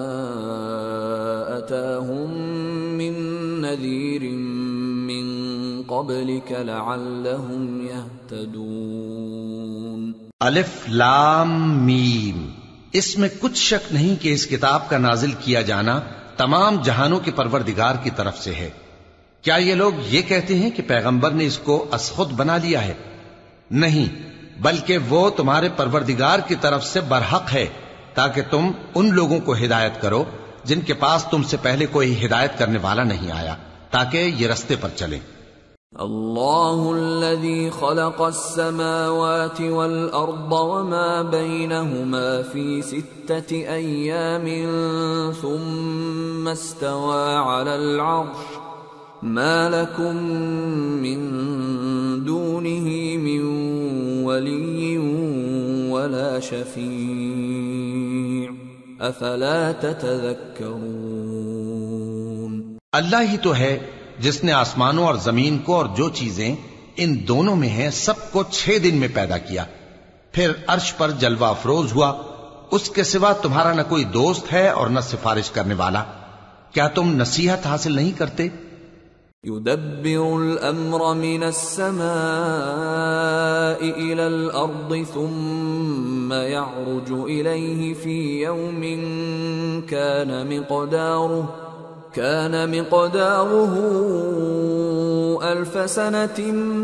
أتاهم من نذير من قبلك لعلهم يهتدون. الف لام میم. اس میں کچھ شک نہیں کہ اس کتاب کا نازل کیا جانا تمام جہانوں کے پروردگار کی طرف سے ہے. کیا یہ لوگ یہ کہتے ہیں کہ پیغمبر نے اس کو از خود بنا لیا ہے؟ نہیں، بلکہ وہ تمہارے پروردگار کی طرف سے برحق ہے تاکہ تم ان لوگوں کو ہدایت کرو جن کے پاس تم سے پہلے کوئی ہدایت کرنے والا نہیں آیا، تاکہ یہ رستے پر چلیں. اللہ الذي خلق السماوات والأرض وما بينهما في 6 أيام ثم استوى على العرش ما لكم من دونه من ولي ولا شفيع افلا تتذكرون. اللہ ہی تو ہے جس نے آسمانوں اور زمین کو اور جو چیزیں ان دونوں میں ہیں سب کو 6 دن میں پیدا کیا، پھر عرش پر جلوہ افروز ہوا. اس کے سوا تمہارا نہ کوئی دوست ہے اور نہ سفارش کرنے والا. کیا تم نصیحت حاصل نہیں کرتے؟ يدبر الأمر من السماء إلى الأرض ثم يعرج إليه في يوم كان مقداره 1000 سنة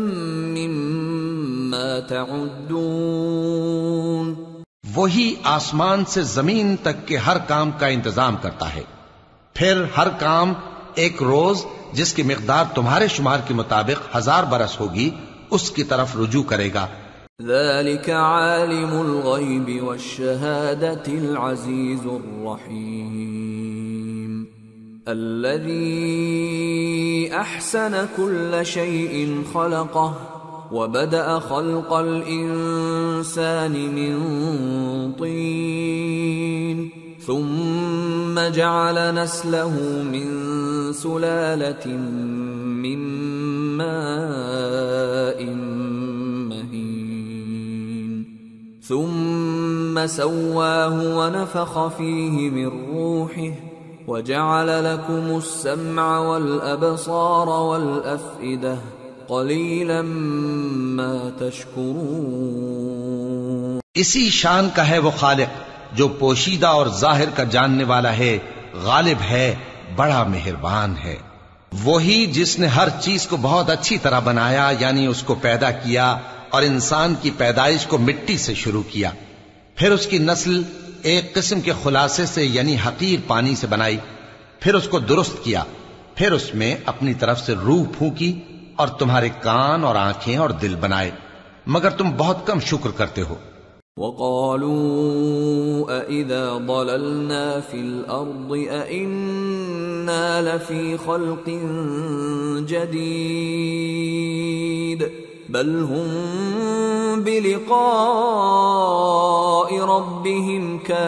مما تعدون. وہی آسمان سے زمین تک کے ہر کام کا انتظام کرتا ہے، پھر ہر کام ایک روز جس کی مقدار تمہارے شمار کے مطابق 1000 برس ہوگی اس کی طرف رجوع کرے گا. ذلك عالم الغیب والشہادة العزیز الرحیم الذي احسن كل شيء خلقه وبدأ خلق الإنسان من طين ثم جعل نسله من سلالة من ماء مهين ثم سواه ونفخ فيه من روحه وجعل لكم السمع والأبصار والأفئدة قلیلا ما تشکرون. اسی شان کا ہے وہ خالق جو پوشیدہ اور ظاہر کا جاننے والا ہے، غالب ہے، بڑا مہربان ہے۔ وہی جس نے ہر چیز کو بہت اچھی طرح بنایا، یعنی اس کو پیدا کیا اور انسان کی پیدائش کو مٹی سے شروع کیا، پھر اس کی نسل ایک قسم کے خلاصے سے یعنی حقیر پانی سے بنائی، پھر اس کو درست کیا، پھر اس میں اپنی طرف سے روح پھونکی اور تمہارے کان اور آنکھیں اور دل بنائے، مگر تم بہت کم شکر کرتے ہو۔ وَقَالُوا أَإِذَا ضَلَلْنَا فِي الْأَرْضِ أَإِنَّا لَفِي خَلْقٍ جَدِيدٍ بَلْ هُمْ بِلِقَاءِ رَبِّهِمْ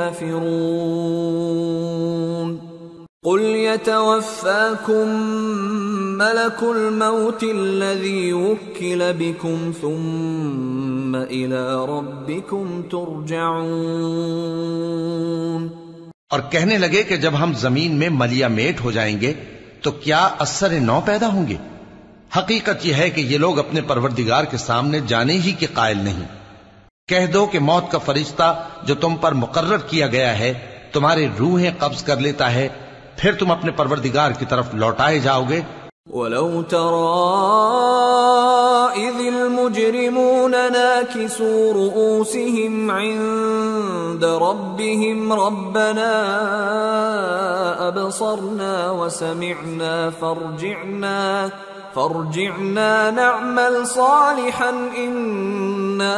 كَافِرُونَ قُلْ يَتَوَفَّاكُمْ مَلَكُ الْمَوْتِ الَّذِي وُكِّلَ بِكُمْ ثُمَّ إِلَى رَبِّكُمْ تُرْجَعُونَ۔ اور کہنے لگے کہ جب ہم زمین میں ملیا میٹ ہو جائیں گے تو کیا اثر نو پیدا ہوں گے؟ حقیقت یہ ہے کہ یہ لوگ اپنے پروردگار کے سامنے جانے ہی کے قائل نہیں۔ کہہ دو کہ موت کا فرشتہ جو تم پر مقرر کیا گیا ہے تمہاری روحیں قبض کر لیتا ہے، پھر تم اپنے پروردگار کی طرف لوٹائے جاؤ گے۔ وَلَوْ تَرَىٰ إِذِ الْمُجْرِمُونَ نَاكِسُو رُءُوسِهِمْ عِندَ رَبِّهِمْ رَبَّنَا أَبْصَرْنَا وَسَمِعْنَا فارجعنا نعمل صالحا إنا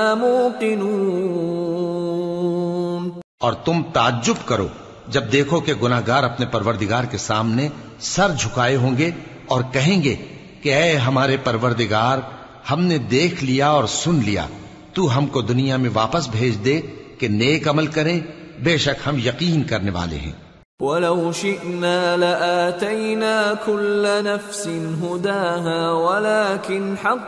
موقنون۔ اور تم تعجب کرو جب دیکھو کہ گناہگار اپنے پروردگار کے سامنے سر جھکائے ہوں گے اور کہیں گے کہ اے ہمارے پروردگار، ہم نے دیکھ لیا اور سن لیا، تو ہم کو دنیا میں واپس بھیج دے کہ نیک عمل کریں، بے شک ہم یقین کرنے والے ہیں۔ وَلَوْ شِئْنَا لَآتَيْنَا كُلَّ نَفْسٍ هُدَاهَا وَلَكِنْ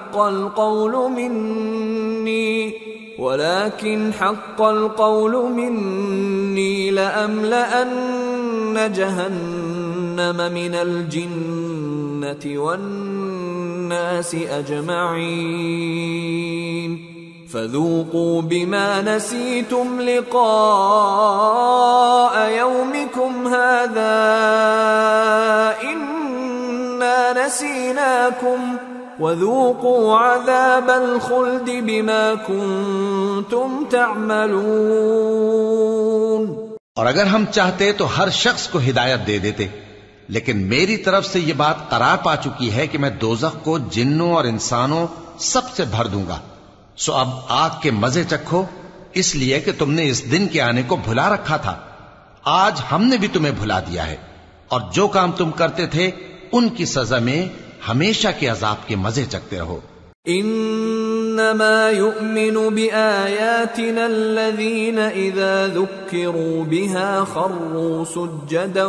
حَقَّ الْقَوْلُ مِنِّي لَأَمْلَأَنَّ جَهَنَّمَ مِنَ الْجِنَّةِ وَالنَّاسِ أَجْمَعِينَ فَذُوقُوا بِمَا نَسِيتُمْ لِقَاءَ يَوْمِكُمْ هَذَا إِنَّا نَسِينَاكُمْ وَذُوقُوا عَذَابَ الْخُلْدِ بِمَا كُنتُمْ تَعْمَلُونَ۔ اور اگر ہم چاہتے تو ہر شخص کو ہدایت دے دیتے، لیکن میری طرف سے یہ بات قرار پا چکی ہے کہ میں دوزخ کو جنوں اور انسانوں سب سے بھر دوں گا، سو اب آگ کے مزے چکھو، اس لیے کہ تم نے اس دن کے آنے کو بھلا رکھا تھا۔ آج ہم نے بھی تمہیں بھلا دیا ہے، اور جو کام تم کرتے تھے ان کی سزا میں ہمیشہ کے عذاب کے مزے چکتے رہو۔ انما يؤمن بآياتنا الذين اذا ذكروا بها خروا سجدا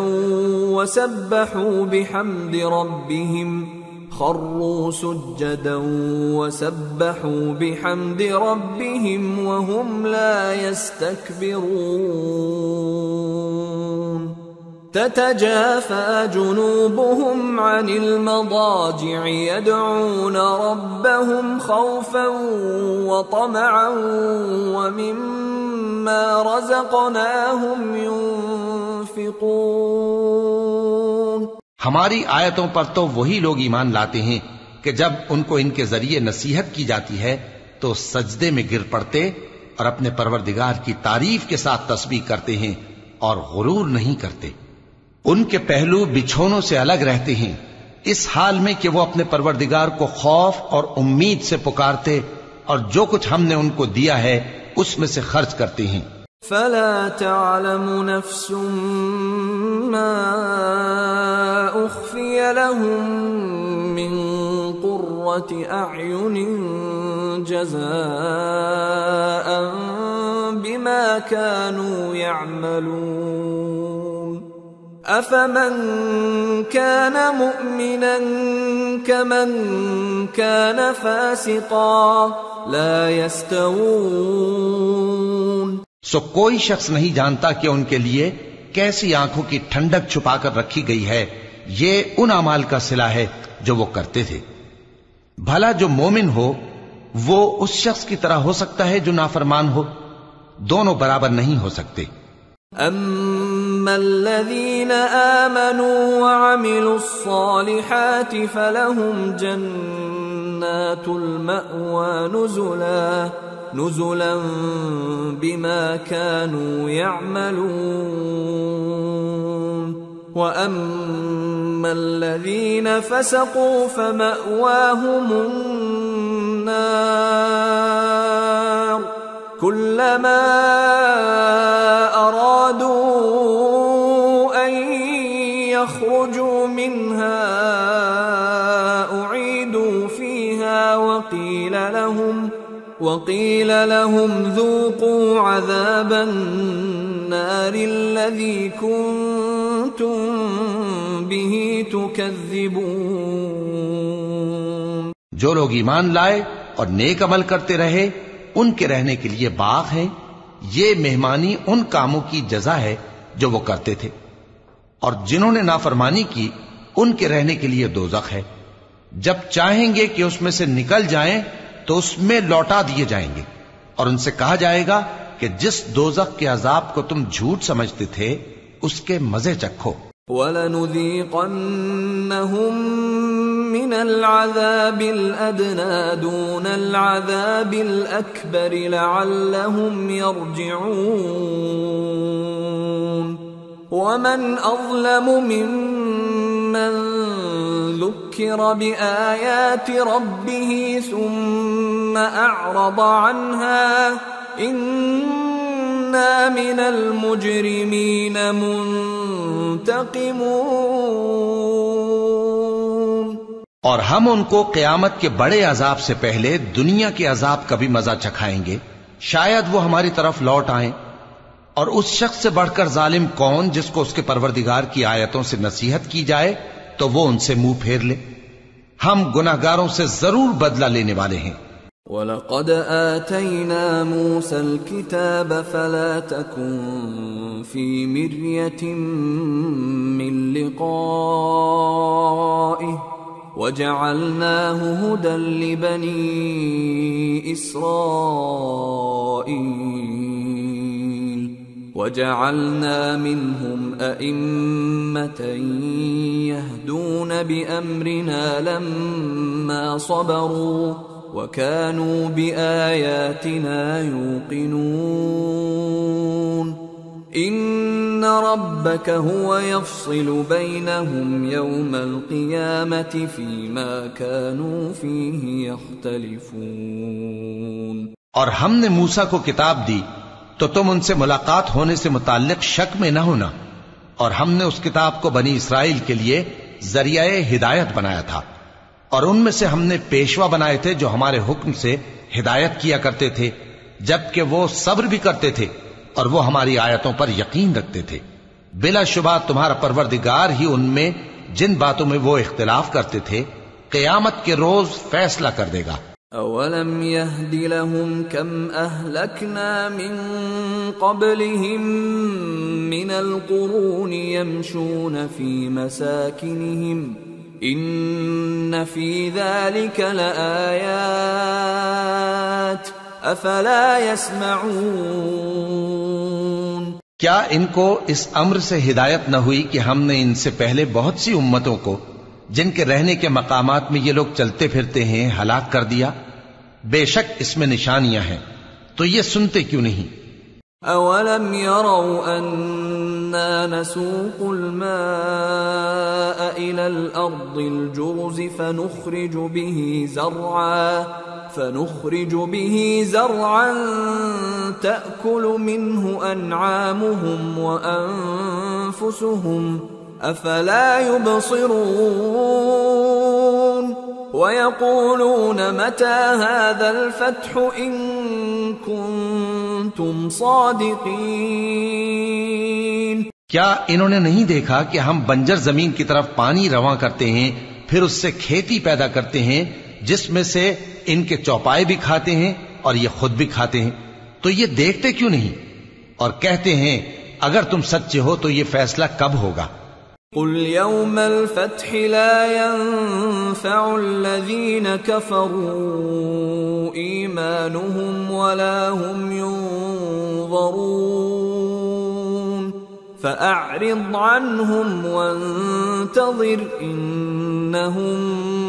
وسبحوا بحمد ربهم وهم لا يستكبرون تتجافى جنوبهم عن المضاجع يدعون ربهم خوفا وطمعا ومما رزقناهم ينفقون۔ ہماری آیتوں پر تو وہی لوگ ایمان لاتے ہیں کہ جب ان کو ان کے ذریعے نصیحت کی جاتی ہے تو سجدے میں گر پڑتے اور اپنے پروردگار کی تعریف کے ساتھ تسبیح کرتے ہیں اور غرور نہیں کرتے۔ ان کے پہلو بچھونوں سے الگ رہتے ہیں، اس حال میں کہ وہ اپنے پروردگار کو خوف اور امید سے پکارتے اور جو کچھ ہم نے ان کو دیا ہے اس میں سے خرچ کرتے ہیں۔ فلا تعلم نفس ما اخفي لهم من قرة اعين جزاء بما كانوا يعملون افمن كان مؤمنا كمن كان فاسقا لا يستوون۔ سو کوئی شخص نہیں جانتا کہ ان کے لیے کیسی آنکھوں کی ٹھنڈک چھپا کر رکھی گئی ہے، یہ ان اعمال کا صلہ ہے جو وہ کرتے تھے۔ بھلا جو مومن ہو وہ اس شخص کی طرح ہو سکتا ہے جو نافرمان ہو؟ دونوں برابر نہیں ہو سکتے۔ أما الذين آمنوا وعملوا الصالحات فلهم جنات المأوى نزلا بما كانوا يعملون وأما الذين فسقوا فمأواهم النار كلما أرادوا أن يخرجوا منها أعيدوا فيها وقيل لهم ذوقوا عذاب النار الذي كنتم به تكذبون. جو لوگ ایمان لائے اور نیک عمل کرتے رہے ان کے رہنے کے لیے باغ ہیں. یہ مہمانی ان کاموں کی جزا ہے جو وہ کرتے تھے. اور جنہوں نے نافرمانی کی ان کے رہنے کے لیے دوزخ ہے. جب چاہیں گے کہ اس میں سے نکل جائیں تو اس میں لوٹا دیے جائیں گے اور ان سے کہا جائے گا کہ جس دوزخ کے عذاب کو تم جھوٹ سمجھتے تھے اس کے مزے چکھو. وَلَنُذِيقَنَّهُم مِّنَ الْعَذَابِ الْأَدْنَىٰ دُونَ الْعَذَابِ الْأَكْبَرِ لَعَلَّهُمْ يَرْجِعُونَ. وَمَنْ أَظْلَمُ مِمَّن ذُكِّرَ بِآيَاتِ رَبِّهِ ثُمَّ أَعْرَضَ عَنْهَا إِنَّا مِنَ الْمُجْرِمِينَ مُنْتَقِمُونَ. اور ہم ان کو قیامت کے بڑے عذاب سے پہلے دنیا کے عذاب کا بھی مزہ چکھائیں گے. شاید وہ ہماری طرف لوٹ آئیں. اور اس شخص سے بڑھ کر ظالم کون جس کو اس کے پروردگار کی آیتوں سے نصیحت کی جائے تو وہ ان سے منہ پھیر لے. ہم گناہگاروں سے ضرور بدلہ لینے والے ہیں. وَلَقَدْ آتَيْنَا مُوسَى الْكِتَابَ فَلَا تَكُنْ فِي مِرْيَةٍ مِّن لِقَائِهِ وَجَعَلْنَاهُ هُدًى لِبَنِي إِسْرَائِيلَ وَجَعَلْنَا مِنْهُمْ أَئِمَّةً يَهْدُونَ بِأَمْرِنَا لَمَّا صَبَرُوا وَكَانُوا بِآيَاتِنَا يُوقِنُونَ. إِنَّ رَبَّكَ هُوَ يَفْصِلُ بَيْنَهُمْ يَوْمَ الْقِيَامَةِ فِيمَا كَانُوا فِيهِ يَخْتَلِفُونَ. اور ہم نے موسیٰ کو کتاب دی تو تم ان سے ملاقات ہونے سے متعلق شک میں نہ ہونا. اور ہم نے اس کتاب کو بنی اسرائیل کے لیے ذریعہ ہدایت بنایا تھا. اور ان میں سے ہم نے پیشوا بنائے تھے جو ہمارے حکم سے ہدایت کیا کرتے تھے جبکہ وہ صبر بھی کرتے تھے اور وہ ہماری آیتوں پر یقین رکھتے تھے. بلا شبہ تمہارا پروردگار ہی ان میں جن باتوں میں وہ اختلاف کرتے تھے قیامت کے روز فیصلہ کر دے گا. اولم يهد لهم كم اهلكنا من قبلهم من القرون يمشون في مساكنهم ان في ذلك لآيات افلا يسمعون. کیا ان کو اس امر سے ہدایت نہ ہوئی کہ ہم نے ان سے پہلے بہت سی امتوں کو جن کے رہنے کے مقامات میں یہ لوگ چلتے پھرتے ہیں ہلاک کر دیا؟ بے شک اس میں نشانیاں ہیں تو یہ سنتے کیوں نہیں؟ اولم يروا انا نسوق الماء الى الارض الجرز فنخرج به زرعا تأكل منه انعامهم وانفسهم افلا يبصرون. ويقولون متى هذا الفتح ان كنتم صادقين. کیا انہوں نے نہیں دیکھا کہ ہم بنجر زمین کی طرف پانی رواں کرتے ہیں پھر اس سے کھیتی پیدا کرتے ہیں جس میں سے ان کے چوپائے بھی کھاتے ہیں اور یہ خود بھی کھاتے ہیں؟ تو یہ دیکھتے کیوں نہیں اور کہتے ہیں اگر تم سچے ہو تو یہ فیصلہ کب ہوگا؟ قل يوم الفتح لا ينفع الذين كفروا إيمانهم ولا هم ينظرون. فأعرض عنهم وانتظر إنهم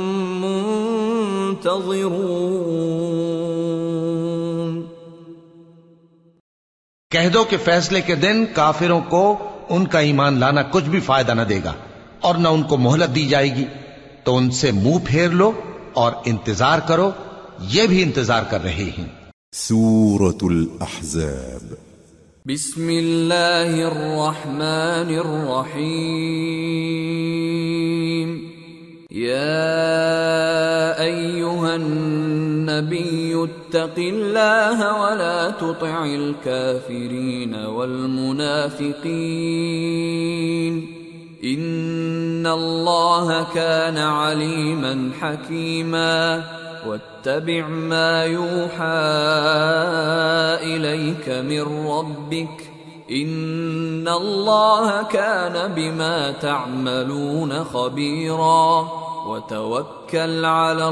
منتظرون. کہہ دو کہ فیصلے کے دن کافروں کو ان کا ایمان لانا کچھ بھی فائدہ نہ دے گا اور نہ ان کو مہلت دی جائے گی، تو ان سے منہ پھیر لو اور انتظار کرو، یہ بھی انتظار کر رہے ہیں. سورة الأحزاب. بسم اللہ الرحمن الرحیم. یا ایہا النبی اتق اللہ ولا تطع الكافرین والمنافقین ان اللہ کان علیما حکیما واتبع ما يوحى إليك من ربك إن الله كان بما تعملون خبيرا وتوكل على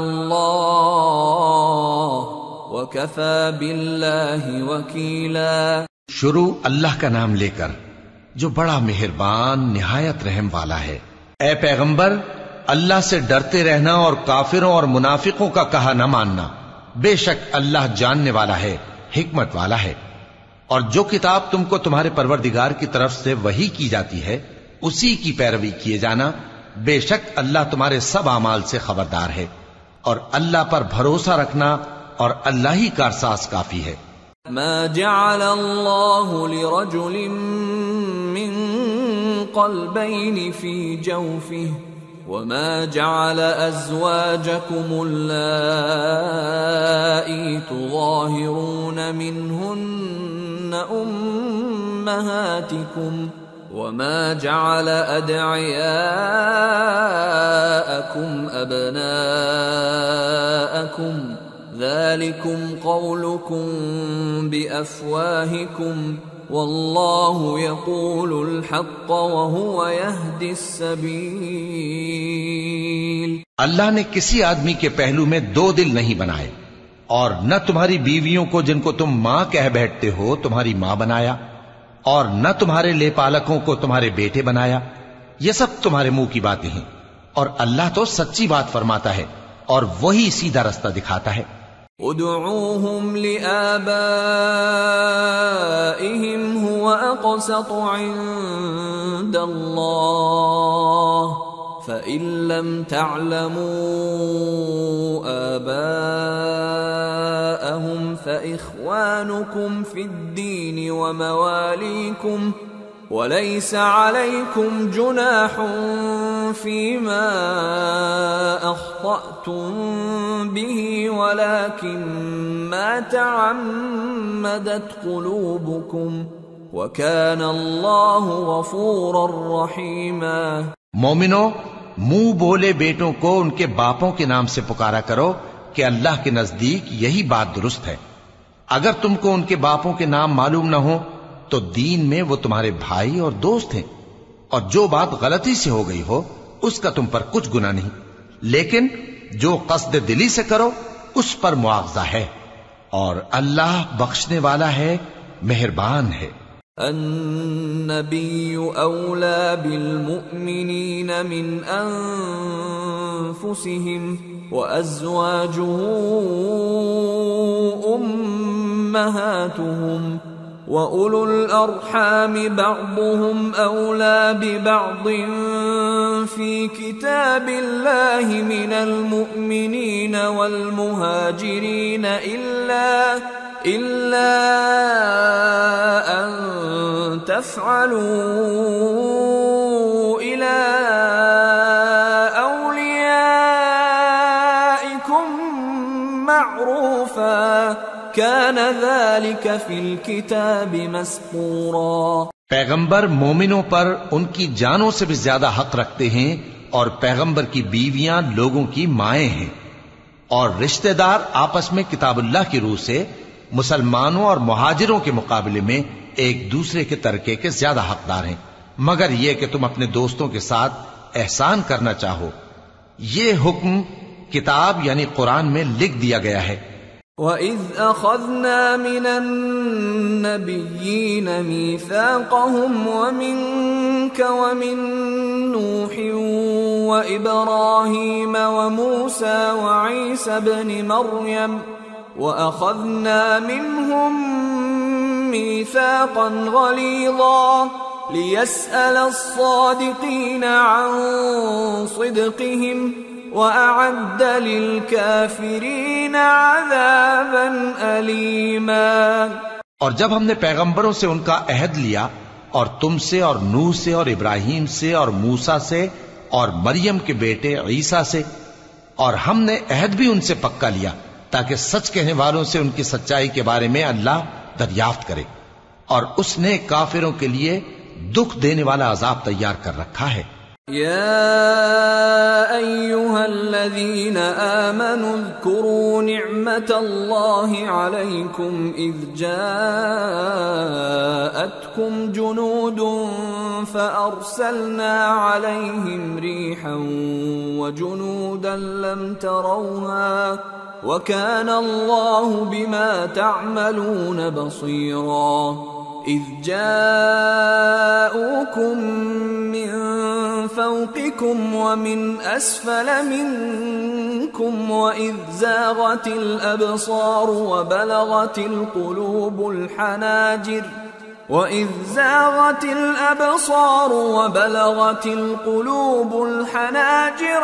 الله وكفى بالله وكيلا. شروع اللہ کا نام لے کر جو بڑا مہربان نہایت رحم والا ہے. اے پیغمبر، اللہ سے ڈرتے رہنا اور کافروں اور منافقوں کا کہا نہ ماننا. بے شک اللہ جاننے والا ہے، حکمت والا ہے. اور جو کتاب تم کو تمہارے پروردگار کی طرف سے وحی کی جاتی ہے اسی کی پیروی کیے جانا. بے شک اللہ تمہارے سب اعمال سے خبردار ہے. اور اللہ پر بھروسہ رکھنا اور اللہ ہی کارساز کافی ہے. ما جعل اللہ لرجل من قلبین فی جوفہ وما جعل أزواجكم اللائي تظاهرون منهن أمهاتكم وما جعل أدعياءكم أبناءكم ذلكم قولكم بأفواهكم واللہ یقول الحق وہو یہدی السبیل. اللہ نے کسی آدمی کے پہلو میں دو دل نہیں بنائے، اور نہ تمہاری بیویوں کو جن کو تم ماں کہہ بیٹھتے ہو تمہاری ماں بنایا، اور نہ تمہارے لے پالکوں کو تمہارے بیٹے بنایا. یہ سب تمہارے منہ کی باتیں ہیں، اور اللہ تو سچی بات فرماتا ہے اور وہی سیدھا رستہ دکھاتا ہے. ادعوهم لآبائهم هو أقسط عند الله فإن لم تعلموا آباءهم فإخوانكم في الدين ومواليكم وليس عليكم جناح فيما أخطأتم به ولكن ما تعمدت قلوبكم وكان الله غفورا رحيما. مومنو، منہ بولے بیٹوں کو ان کے باپوں کے نام سے پکارا کرو کہ اللہ کے نزدیک یہی بات درست ہے. اگر تم کو ان کے باپوں کے نام معلوم نہ ہو تو دین میں وہ تمہارے بھائی اور دوست ہیں، اور جو بات غلطی سے ہو گئی ہو اس کا تم پر کچھ گناہ نہیں، لیکن جو قصد دلی سے کرو اس پر مواخذہ ہے، اور اللہ بخشنے والا ہے، مہربان ہے. النبی اولا بالمؤمنین من انفسهم وازواجه امہاتهم وَأُولُو الْأَرْحَامِ بَعْضُهُمْ أَوْلَى بِبَعْضٍ فِي كِتَابِ اللَّهِ مِنَ الْمُؤْمِنِينَ وَالْمُهَاجِرِينَ إِلَّا أَن تَفْعَلُوا إِلَى أَوْلِيَائِكُمْ مَعْرُوفًا كَانَ ذَلِكَ فِي الْكِتَابِ مَسْطُورًا. پیغمبر مومنوں پر ان کی جانوں سے بھی زیادہ حق رکھتے ہیں، اور پیغمبر کی بیویاں لوگوں کی مائیں ہیں، اور رشتہ دار آپس میں کتاب اللہ کی روح سے مسلمانوں اور مہاجروں کے مقابلے میں ایک دوسرے کے ترکے کے زیادہ حقدار ہیں، مگر یہ کہ تم اپنے دوستوں کے ساتھ احسان کرنا چاہو. یہ حکم کتاب یعنی قرآن میں لکھ دیا گیا ہے. وَإِذْ أَخَذْنَا مِنَ النَّبِيِّينَ مِيثَاقَهُمْ وَمِنكَ وَمِن نُوحٍ وَإِبْرَاهِيمَ وَمُوسَى وَعِيسَى ابْنِ مَرْيَمَ وَأَخَذْنَا مِنْهُم مِيثَاقًا غَلِيظًا لِيَسْأَلَ الصَّادِقِينَ عَن صِدْقِهِمْ وَأَعَدَّ لِلْكَافِرِينَ عَذَابًا أَلِيمًا۔ اور جب ہم نے پیغمبروں سے ان کا عہد لیا اور تم سے اور نوح سے اور ابراہیم سے اور موسیٰ سے اور مریم کے بیٹے عیسیٰ سے، اور ہم نے عہد بھی ان سے پکا لیا تاکہ سچ کہنے والوں سے ان کی سچائی کے بارے میں اللہ دریافت کرے، اور اس نے کافروں کے لیے دکھ دینے والا عذاب تیار کر رکھا ہے۔ يا أيها الذين آمنوا اذكروا نعمة الله عليكم إذ جاءتكم جنود فأرسلنا عليهم ريحا وجنودا لم تروها وكان الله بما تعملون بصيرا إذ جاءوكم من فوقكم ومن أسفل منكم وإذ زاغت الأبصار وبلغت القلوب الحناجر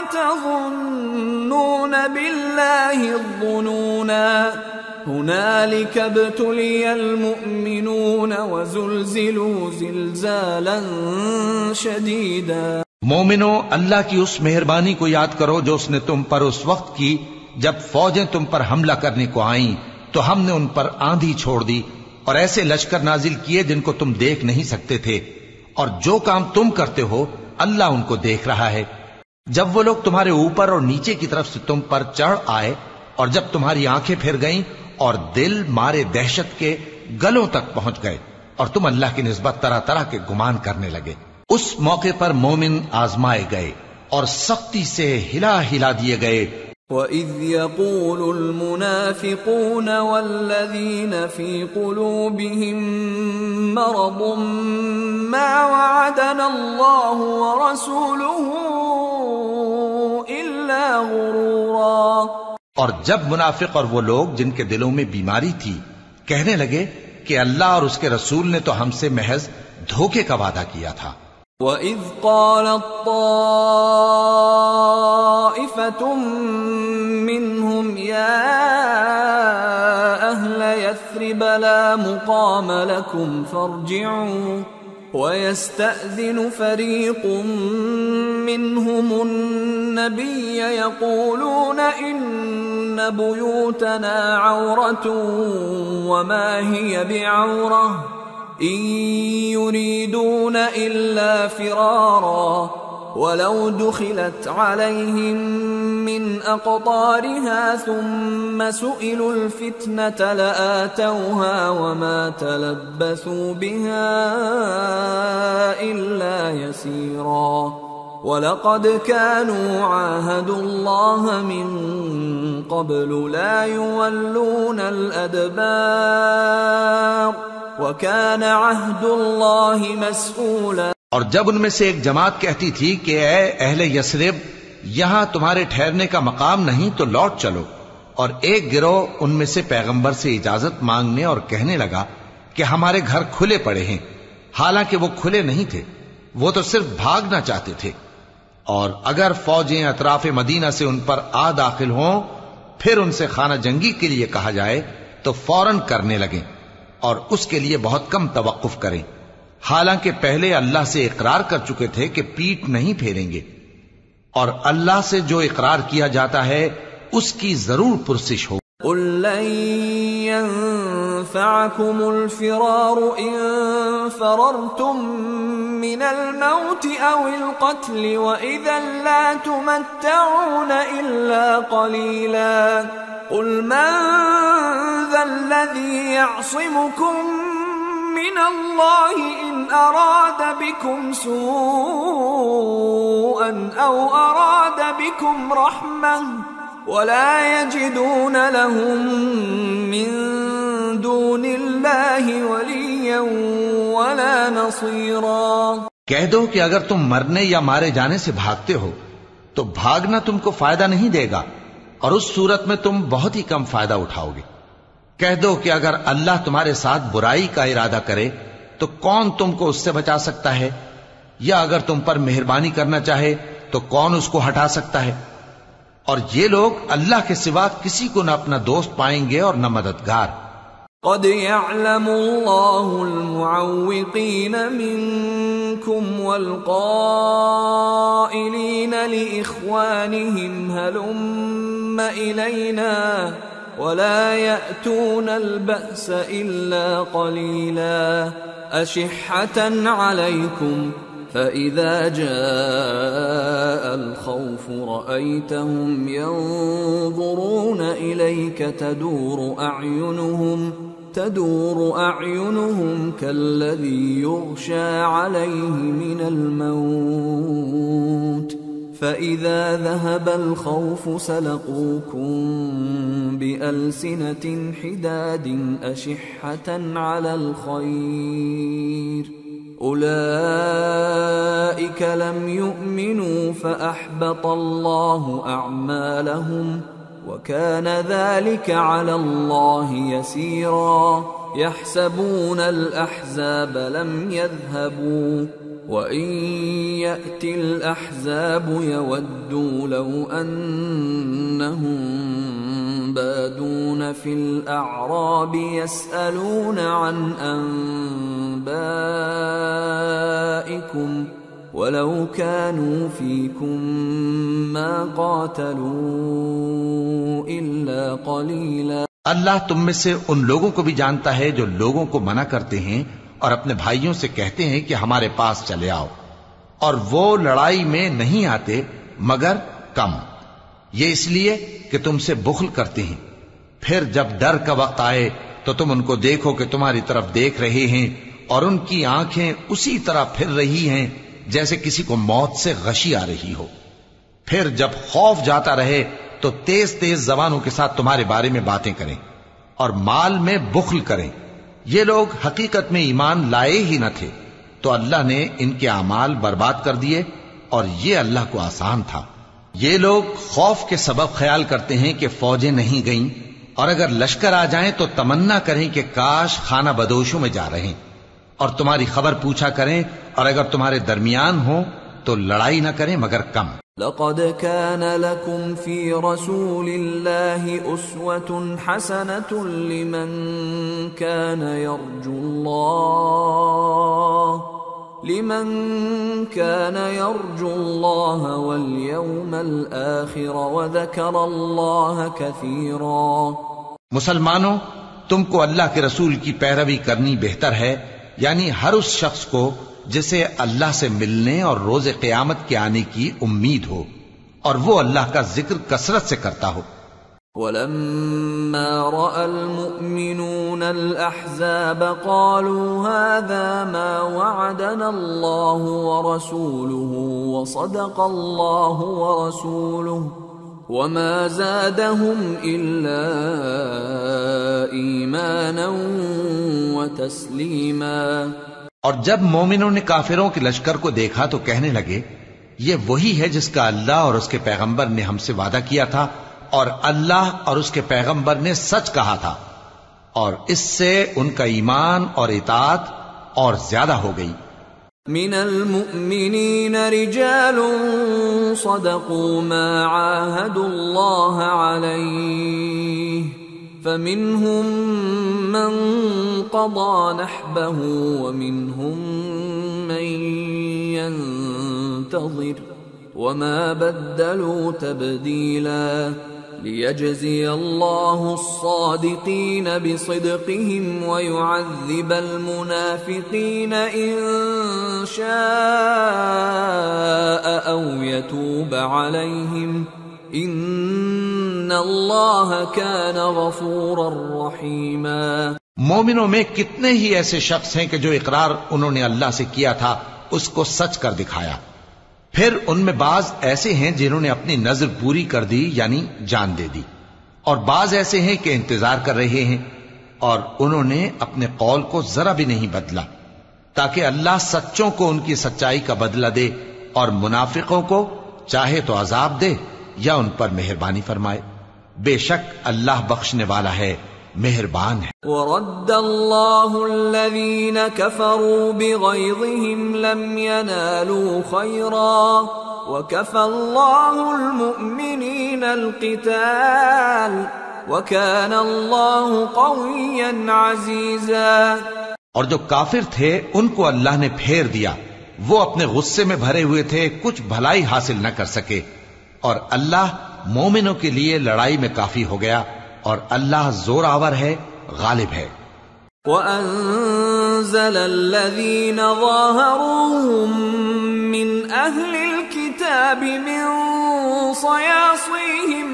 وتظنون بالله الظنونا هنالك ابتلي المؤمنون وزلزلوا زلزالا شديدا۔ مومنو، اللہ کی اس مہربانی کو یاد کرو جو اس نے تم پر اس وقت کی جب فوجیں تم پر حملہ کرنے کو آئیں تو ہم نے ان پر آندھی چھوڑ دی اور ایسے لشکر نازل کیے جن کو تم دیکھ نہیں سکتے تھے، اور جو کام تم کرتے ہو اللہ ان کو دیکھ رہا ہے۔ جب وہ لوگ تمہارے اوپر اور نیچے کی طرف سے تم پر چڑھ آئے اور جب تمہاری آنکھیں پھر گئیں اور دل مارے دہشت کے گلوں تک پہنچ گئے اور تم اللہ کی نسبت طرح طرح کے گمان کرنے لگے، اس موقع پر مومن آزمائے گئے اور سختی سے ہلا ہلا دیے گئے۔ وَإِذْ يَقُولُ الْمُنَافِقُونَ وَالَّذِينَ فِي قُلُوبِهِم مَّرَضٌ مَّا وَعَدَنَا اللَّهُ وَرَسُولُهُ إِلَّا غُرُورًا۔ اور جب منافق اور وہ لوگ جن کے دلوں میں بیماری تھی کہنے لگے کہ اللہ اور اس کے رسول نے تو ہم سے محض دھوکے کا وعدہ کیا تھا۔ وَإِذْ قَالَتْ طَائِفَةٌ مِّنْهُمْ يَا أَهْلَ يَثْرِبَ لَا مُقَامَ لَكُمْ فَارْجِعُوا وَيَسْتَأْذِنُ فَرِيقٌ مِّنْهُمُ النَّبِيَّ يَقُولُونَ إِنَّ بُيُوتَنَا عَوْرَةٌ وَمَا هِيَ بِعَوْرَةٍ إِن يُرِيدُونَ إِلَّا فِرَارًا وَلَوْ دُخِلَتْ عَلَيْهِم مِّنْ أَقْطَارِهَا ثُمَّ سُئِلُوا الْفِتْنَةَ لَآتَوْهَا وَمَا تَلَبَّثُوا بِهَا إِلَّا يَسِيرًا وَلَقَدْ كَانُوا عَاهَدُوا اللَّهَ مِن قَبْلُ لَا يُوَلُّونَ الْأَدْبَارَ وَكَانَ عَهْدُ اللَّهِ مَسْئُولًا۔ اور جب ان میں سے ایک جماعت کہتی تھی کہ اے اہل یثرب، یہاں تمہارے ٹھہرنے کا مقام نہیں تو لوٹ چلو، اور ایک گروہ ان میں سے پیغمبر سے اجازت مانگنے اور کہنے لگا کہ ہمارے گھر کھلے پڑے ہیں، حالانکہ وہ کھلے نہیں تھے، وہ تو صرف بھاگنا چاہتے تھے، اور اگر فوجیں اطراف مدینہ سے ان پر آ داخل ہوں پھر ان سے خانہ جنگی کے لیے کہا جائے تو فوراً کرنے لگیں اور اس کے لیے بہت کم توقف کریں، حالانکہ پہلے اللہ سے اقرار کر چکے تھے کہ پیٹ نہیں پھیریں گے، اور اللہ سے جو اقرار کیا جاتا ہے اس کی ضرور پرسش ہو۔ قُل لَّن يَنفَعَكُمُ الْفِرَارُ إِن فَرَرْتُم مِّنَ الْمَوْتِ أَوِ الْقَتْلِ وَإِذًا لَّا تُمَتَّعُونَ إِلَّا قَلِيلًا قُلْ مَن ذَا الَّذِي يَعْصِمُكُم مِّنَ اللَّهِ إِنْ أَرَادَ بِكُمْ سُوءًا أَوْ أَرَادَ بِكُمْ رَحْمَةً ولا يجدون لهم من دون الله وليا ولا نصيرا۔ کہہ دو کہ اگر تم مرنے یا مارے جانے سے بھاگتے ہو تو بھاگنا تم کو فائدہ نہیں دے گا، اور اس صورت میں تم بہت ہی کم فائدہ اٹھاؤ گے۔ کہہ دو کہ اگر اللہ تمہارے ساتھ برائی کا ارادہ کرے تو کون تم کو اس سے بچا سکتا ہے، یا اگر تم پر مہربانی کرنا چاہے تو کون اس کو ہٹا سکتا ہے؟ اور یہ لوگ اللہ کے سوا کسی کو نہ اپنا دوست پائیں گے اور نہ مددگار۔ قد يعلم الله المعوقين منكم والقائلين لإخوانهم هلم إلينا ولا يأتون البأس إلا قليلا أشحة عليكم فإذا جاء الخوف رأيتهم ينظرون إليك تدور أعينهم كالذي يغشى عليه من الموت فإذا ذهب الخوف سلقوكم بألسنة حداد أشحة على الخير أولئك لم يؤمنوا فأحبط الله أعمالهم وكان ذلك على الله يسيرا يحسبون الأحزاب لم يذهبوا وإن يأتي الأحزاب يودوا لو أنهم بادون في الأعراب يسألون عن أنبائكم ولو كانوا فيكم ما قاتلوا إلا قليلا۔ اللہ تم میں سے ان لوگوں کو بھی جانتا ہے جو لوگوں کو منع کرتے ہیں اور اپنے بھائیوں سے کہتے ہیں کہ ہمارے پاس چلے آؤ، اور وہ لڑائی میں نہیں آتے مگر کم، یہ اس لیے کہ تم سے بخل کرتے ہیں۔ پھر جب ڈر کا وقت آئے تو تم ان کو دیکھو کہ تمہاری طرف دیکھ رہے ہیں اور ان کی آنکھیں اسی طرح پھر رہی ہیں جیسے کسی کو موت سے غشی آ رہی ہو۔ پھر جب خوف جاتا رہے تو تیز تیز زبانوں کے ساتھ تمہارے بارے میں باتیں کریں اور مال میں بخل کریں۔ یہ لوگ حقیقت میں ایمان لائے ہی نہ تھے، تو اللہ نے ان کے اعمال برباد کر دیے، اور یہ اللہ کو آسان تھا۔ یہ لوگ خوف کے سبب خیال کرتے ہیں کہ فوجیں نہیں گئیں، اور اگر لشکر آ جائیں تو تمنا کریں کہ کاش خانہ بدوشوں میں جا رہے، اور تمہاری خبر پوچھا کریں، اور اگر تمہارے درمیان ہوں تو لڑائی نہ کریں مگر کم۔ لقد كان لكم في رسول الله أسوة حسنة لمن كان يرجو الله واليوم الآخر وذكر الله كثيرا۔ مسلمانوں، تم کو اللہ کے رسول کی پیروی کرنی بہتر ہے، یعنی ہر اس شخص کو جسے اللہ سے ملنے اور روز قیامت کے آنے کی امید ہو، اور وہ اللہ کا ذکر کثرت سے کرتا ہو۔ وَلَمَّا رَأَى الْمُؤْمِنُونَ الْأَحْزَابَ قَالُوا هَذَا مَا وَعَدَنَا اللَّهُ وَرَسُولُهُ وَصَدَقَ اللَّهُ وَرَسُولُهُ وَمَا زَادَهُمْ إِلَّا إِيمَانًا وَتَسْلِيمًا۔ اور جب مومنوں نے کافروں کے لشکر کو دیکھا تو کہنے لگے، یہ وہی ہے جس کا اللہ اور اس کے پیغمبر نے ہم سے وعدہ کیا تھا، اور اللہ اور اس کے پیغمبر نے سچ کہا تھا، اور اس سے ان کا ایمان اور اطاعت اور زیادہ ہو گئی۔ من المؤمنین رجال صدقوا ما عاهدوا الله عليه فمنهم من قضى نحبه ومنهم من ينتظر وما بدلوا تبديلا ليجزي الله الصادقين بصدقهم ويعذب المنافقين إن شاء أو يتوب عليهم إن الله كان غفورا رحيما۔ مومنوں میں کتنے ہی ایسے شخص ہیں کہ جو اقرار انہوں نے اللہ سے کیا تھا اس کو سچ کر دکھایا، پھر ان میں بعض ایسے ہیں جنہوں نے اپنی نظر پوری کر دی یعنی جان دے دی، اور بعض ایسے ہیں کہ انتظار کر رہے ہیں، اور انہوں نے اپنے قول کو ذرا بھی نہیں بدلا، تاکہ اللہ سچوں کو ان کی سچائی کا بدلہ دے اور منافقوں کو چاہے تو عذاب دے یا ان پر مہربانی فرمائے۔ بے شک اللہ بخشنے والا ہے، مہربان ہے۔ وَرَدَّ اللَّهُ الَّذِينَ كَفَرُوا بِغَيْظِهِمْ لَمْ يَنَالُوا خَيْرًا وَكَفَى اللَّهُ الْمُؤْمِنِينَ الْقِتَالَ وَكَانَ اللَّهُ قَوِيًّا عَزِيزًا۔ اور جو کافر تھے ان کو اللہ نے پھیر دیا، وہ اپنے غصے میں بھرے ہوئے تھے، کچھ بھلائی حاصل نہ کر سکے، اور اللہ مومنوں کے لیے لڑائی میں کافی ہو گیا، اور اللہ زور آور ہے، غالب ہے۔ وَأَنزَلَ الَّذِينَ ظَاهَرُوهُم مِّنْ أَهْلِ الْكِتَابِ مِنْ صَيَاصِيهِمْ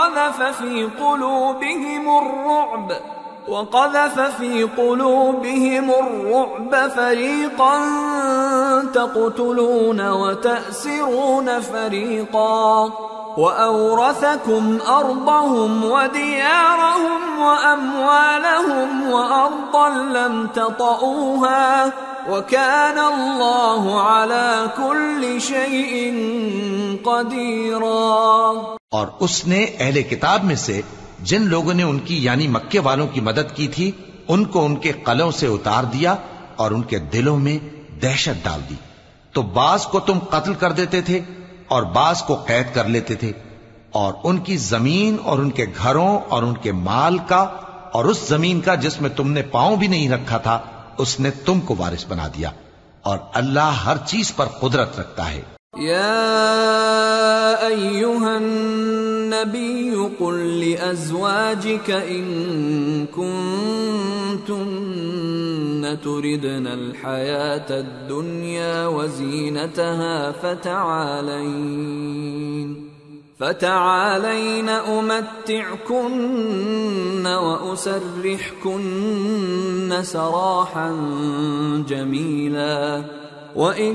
وَقَذَفَ فِي قُلُوبِهِمُ الرُّعْبَ فَرِيقًا تَقْتُلُونَ وَتَأْسِرُونَ فَرِيقًا وَأَوْرَثَكُمْ أَرْضَهُمْ وَدِيَارَهُمْ وَأَمْوَالَهُمْ وَأَرْضًا لَمْ تَطَئُوهَا وَكَانَ اللَّهُ عَلَى كُلِّ شَيْءٍ قَدِيرًا۔ اور اس نے اہل کتاب میں سے جن لوگوں نے ان کی یعنی مکے والوں کی مدد کی تھی ان کو ان کے قلعوں سے اتار دیا اور ان کے دلوں میں دہشت ڈال دی، تو بعض کو تم قتل کر دیتے تھے اور بعض کو قید کر لیتے تھے، اور ان کی زمین اور ان کے گھروں اور ان کے مال کا اور اس زمین کا جس میں تم نے پاؤں بھی نہیں رکھا تھا اس نے تم کو وارث بنا دیا، اور اللہ ہر چیز پر قدرت رکھتا ہے۔ یا ایھا النبی قل لأزواجک ان کنتن تردن الحیاة الدنیا وزینتها فتعالین امتعکن واسرحکن سراحا جمیلا وَإِن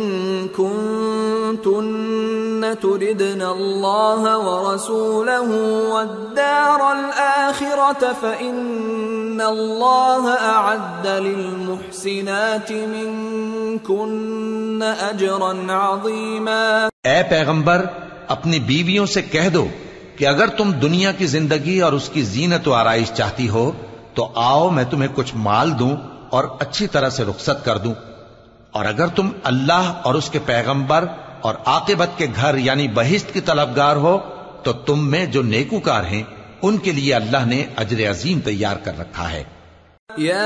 كُنتُنَّ تُرِدْنَ اللَّهَ وَرَسُولَهُ وَالدَّارَ الْآخِرَةَ فَإِنَّ اللَّهَ أَعَدَّ لِلْمُحْسِنَاتِ مِنكُنَّ أَجْرًا عَظِيمًا۔ اے پیغمبر اپنی بیویوں سے کہہ دو کہ اگر تم دنیا کی زندگی اور اس کی زینت و آرائش چاہتی ہو تو آؤ میں تمہیں کچھ مال دوں اور اچھی طرح سے رخصت کر دوں، اور اگر تم اللہ اور اس کے پیغمبر اور عاقبت کے گھر یعنی بہشت کی طلبگار ہو تو تم میں جو نیکوکار ہیں ان کے لیے اللہ نے اجر عظیم تیار کر رکھا ہے۔ یا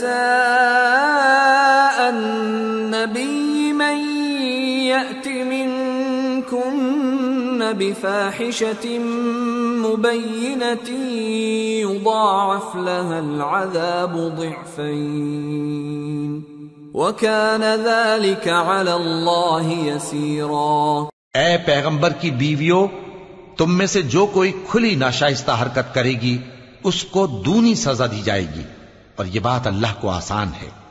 نساء النبی من یأت منکن بفاحشة مبینة یضاعف لها العذاب ضعفین وَكَانَ ذَلِكَ عَلَى اللَّهِ يَسِيرًا۔ اے پیغمبر کی بیویوں، تم میں سے جو کوئی کھلی ناشائستہ حرکت کرے گی اس کو دونی سزا دی جائے گی، اور یہ بات اللہ کو آسان ہے۔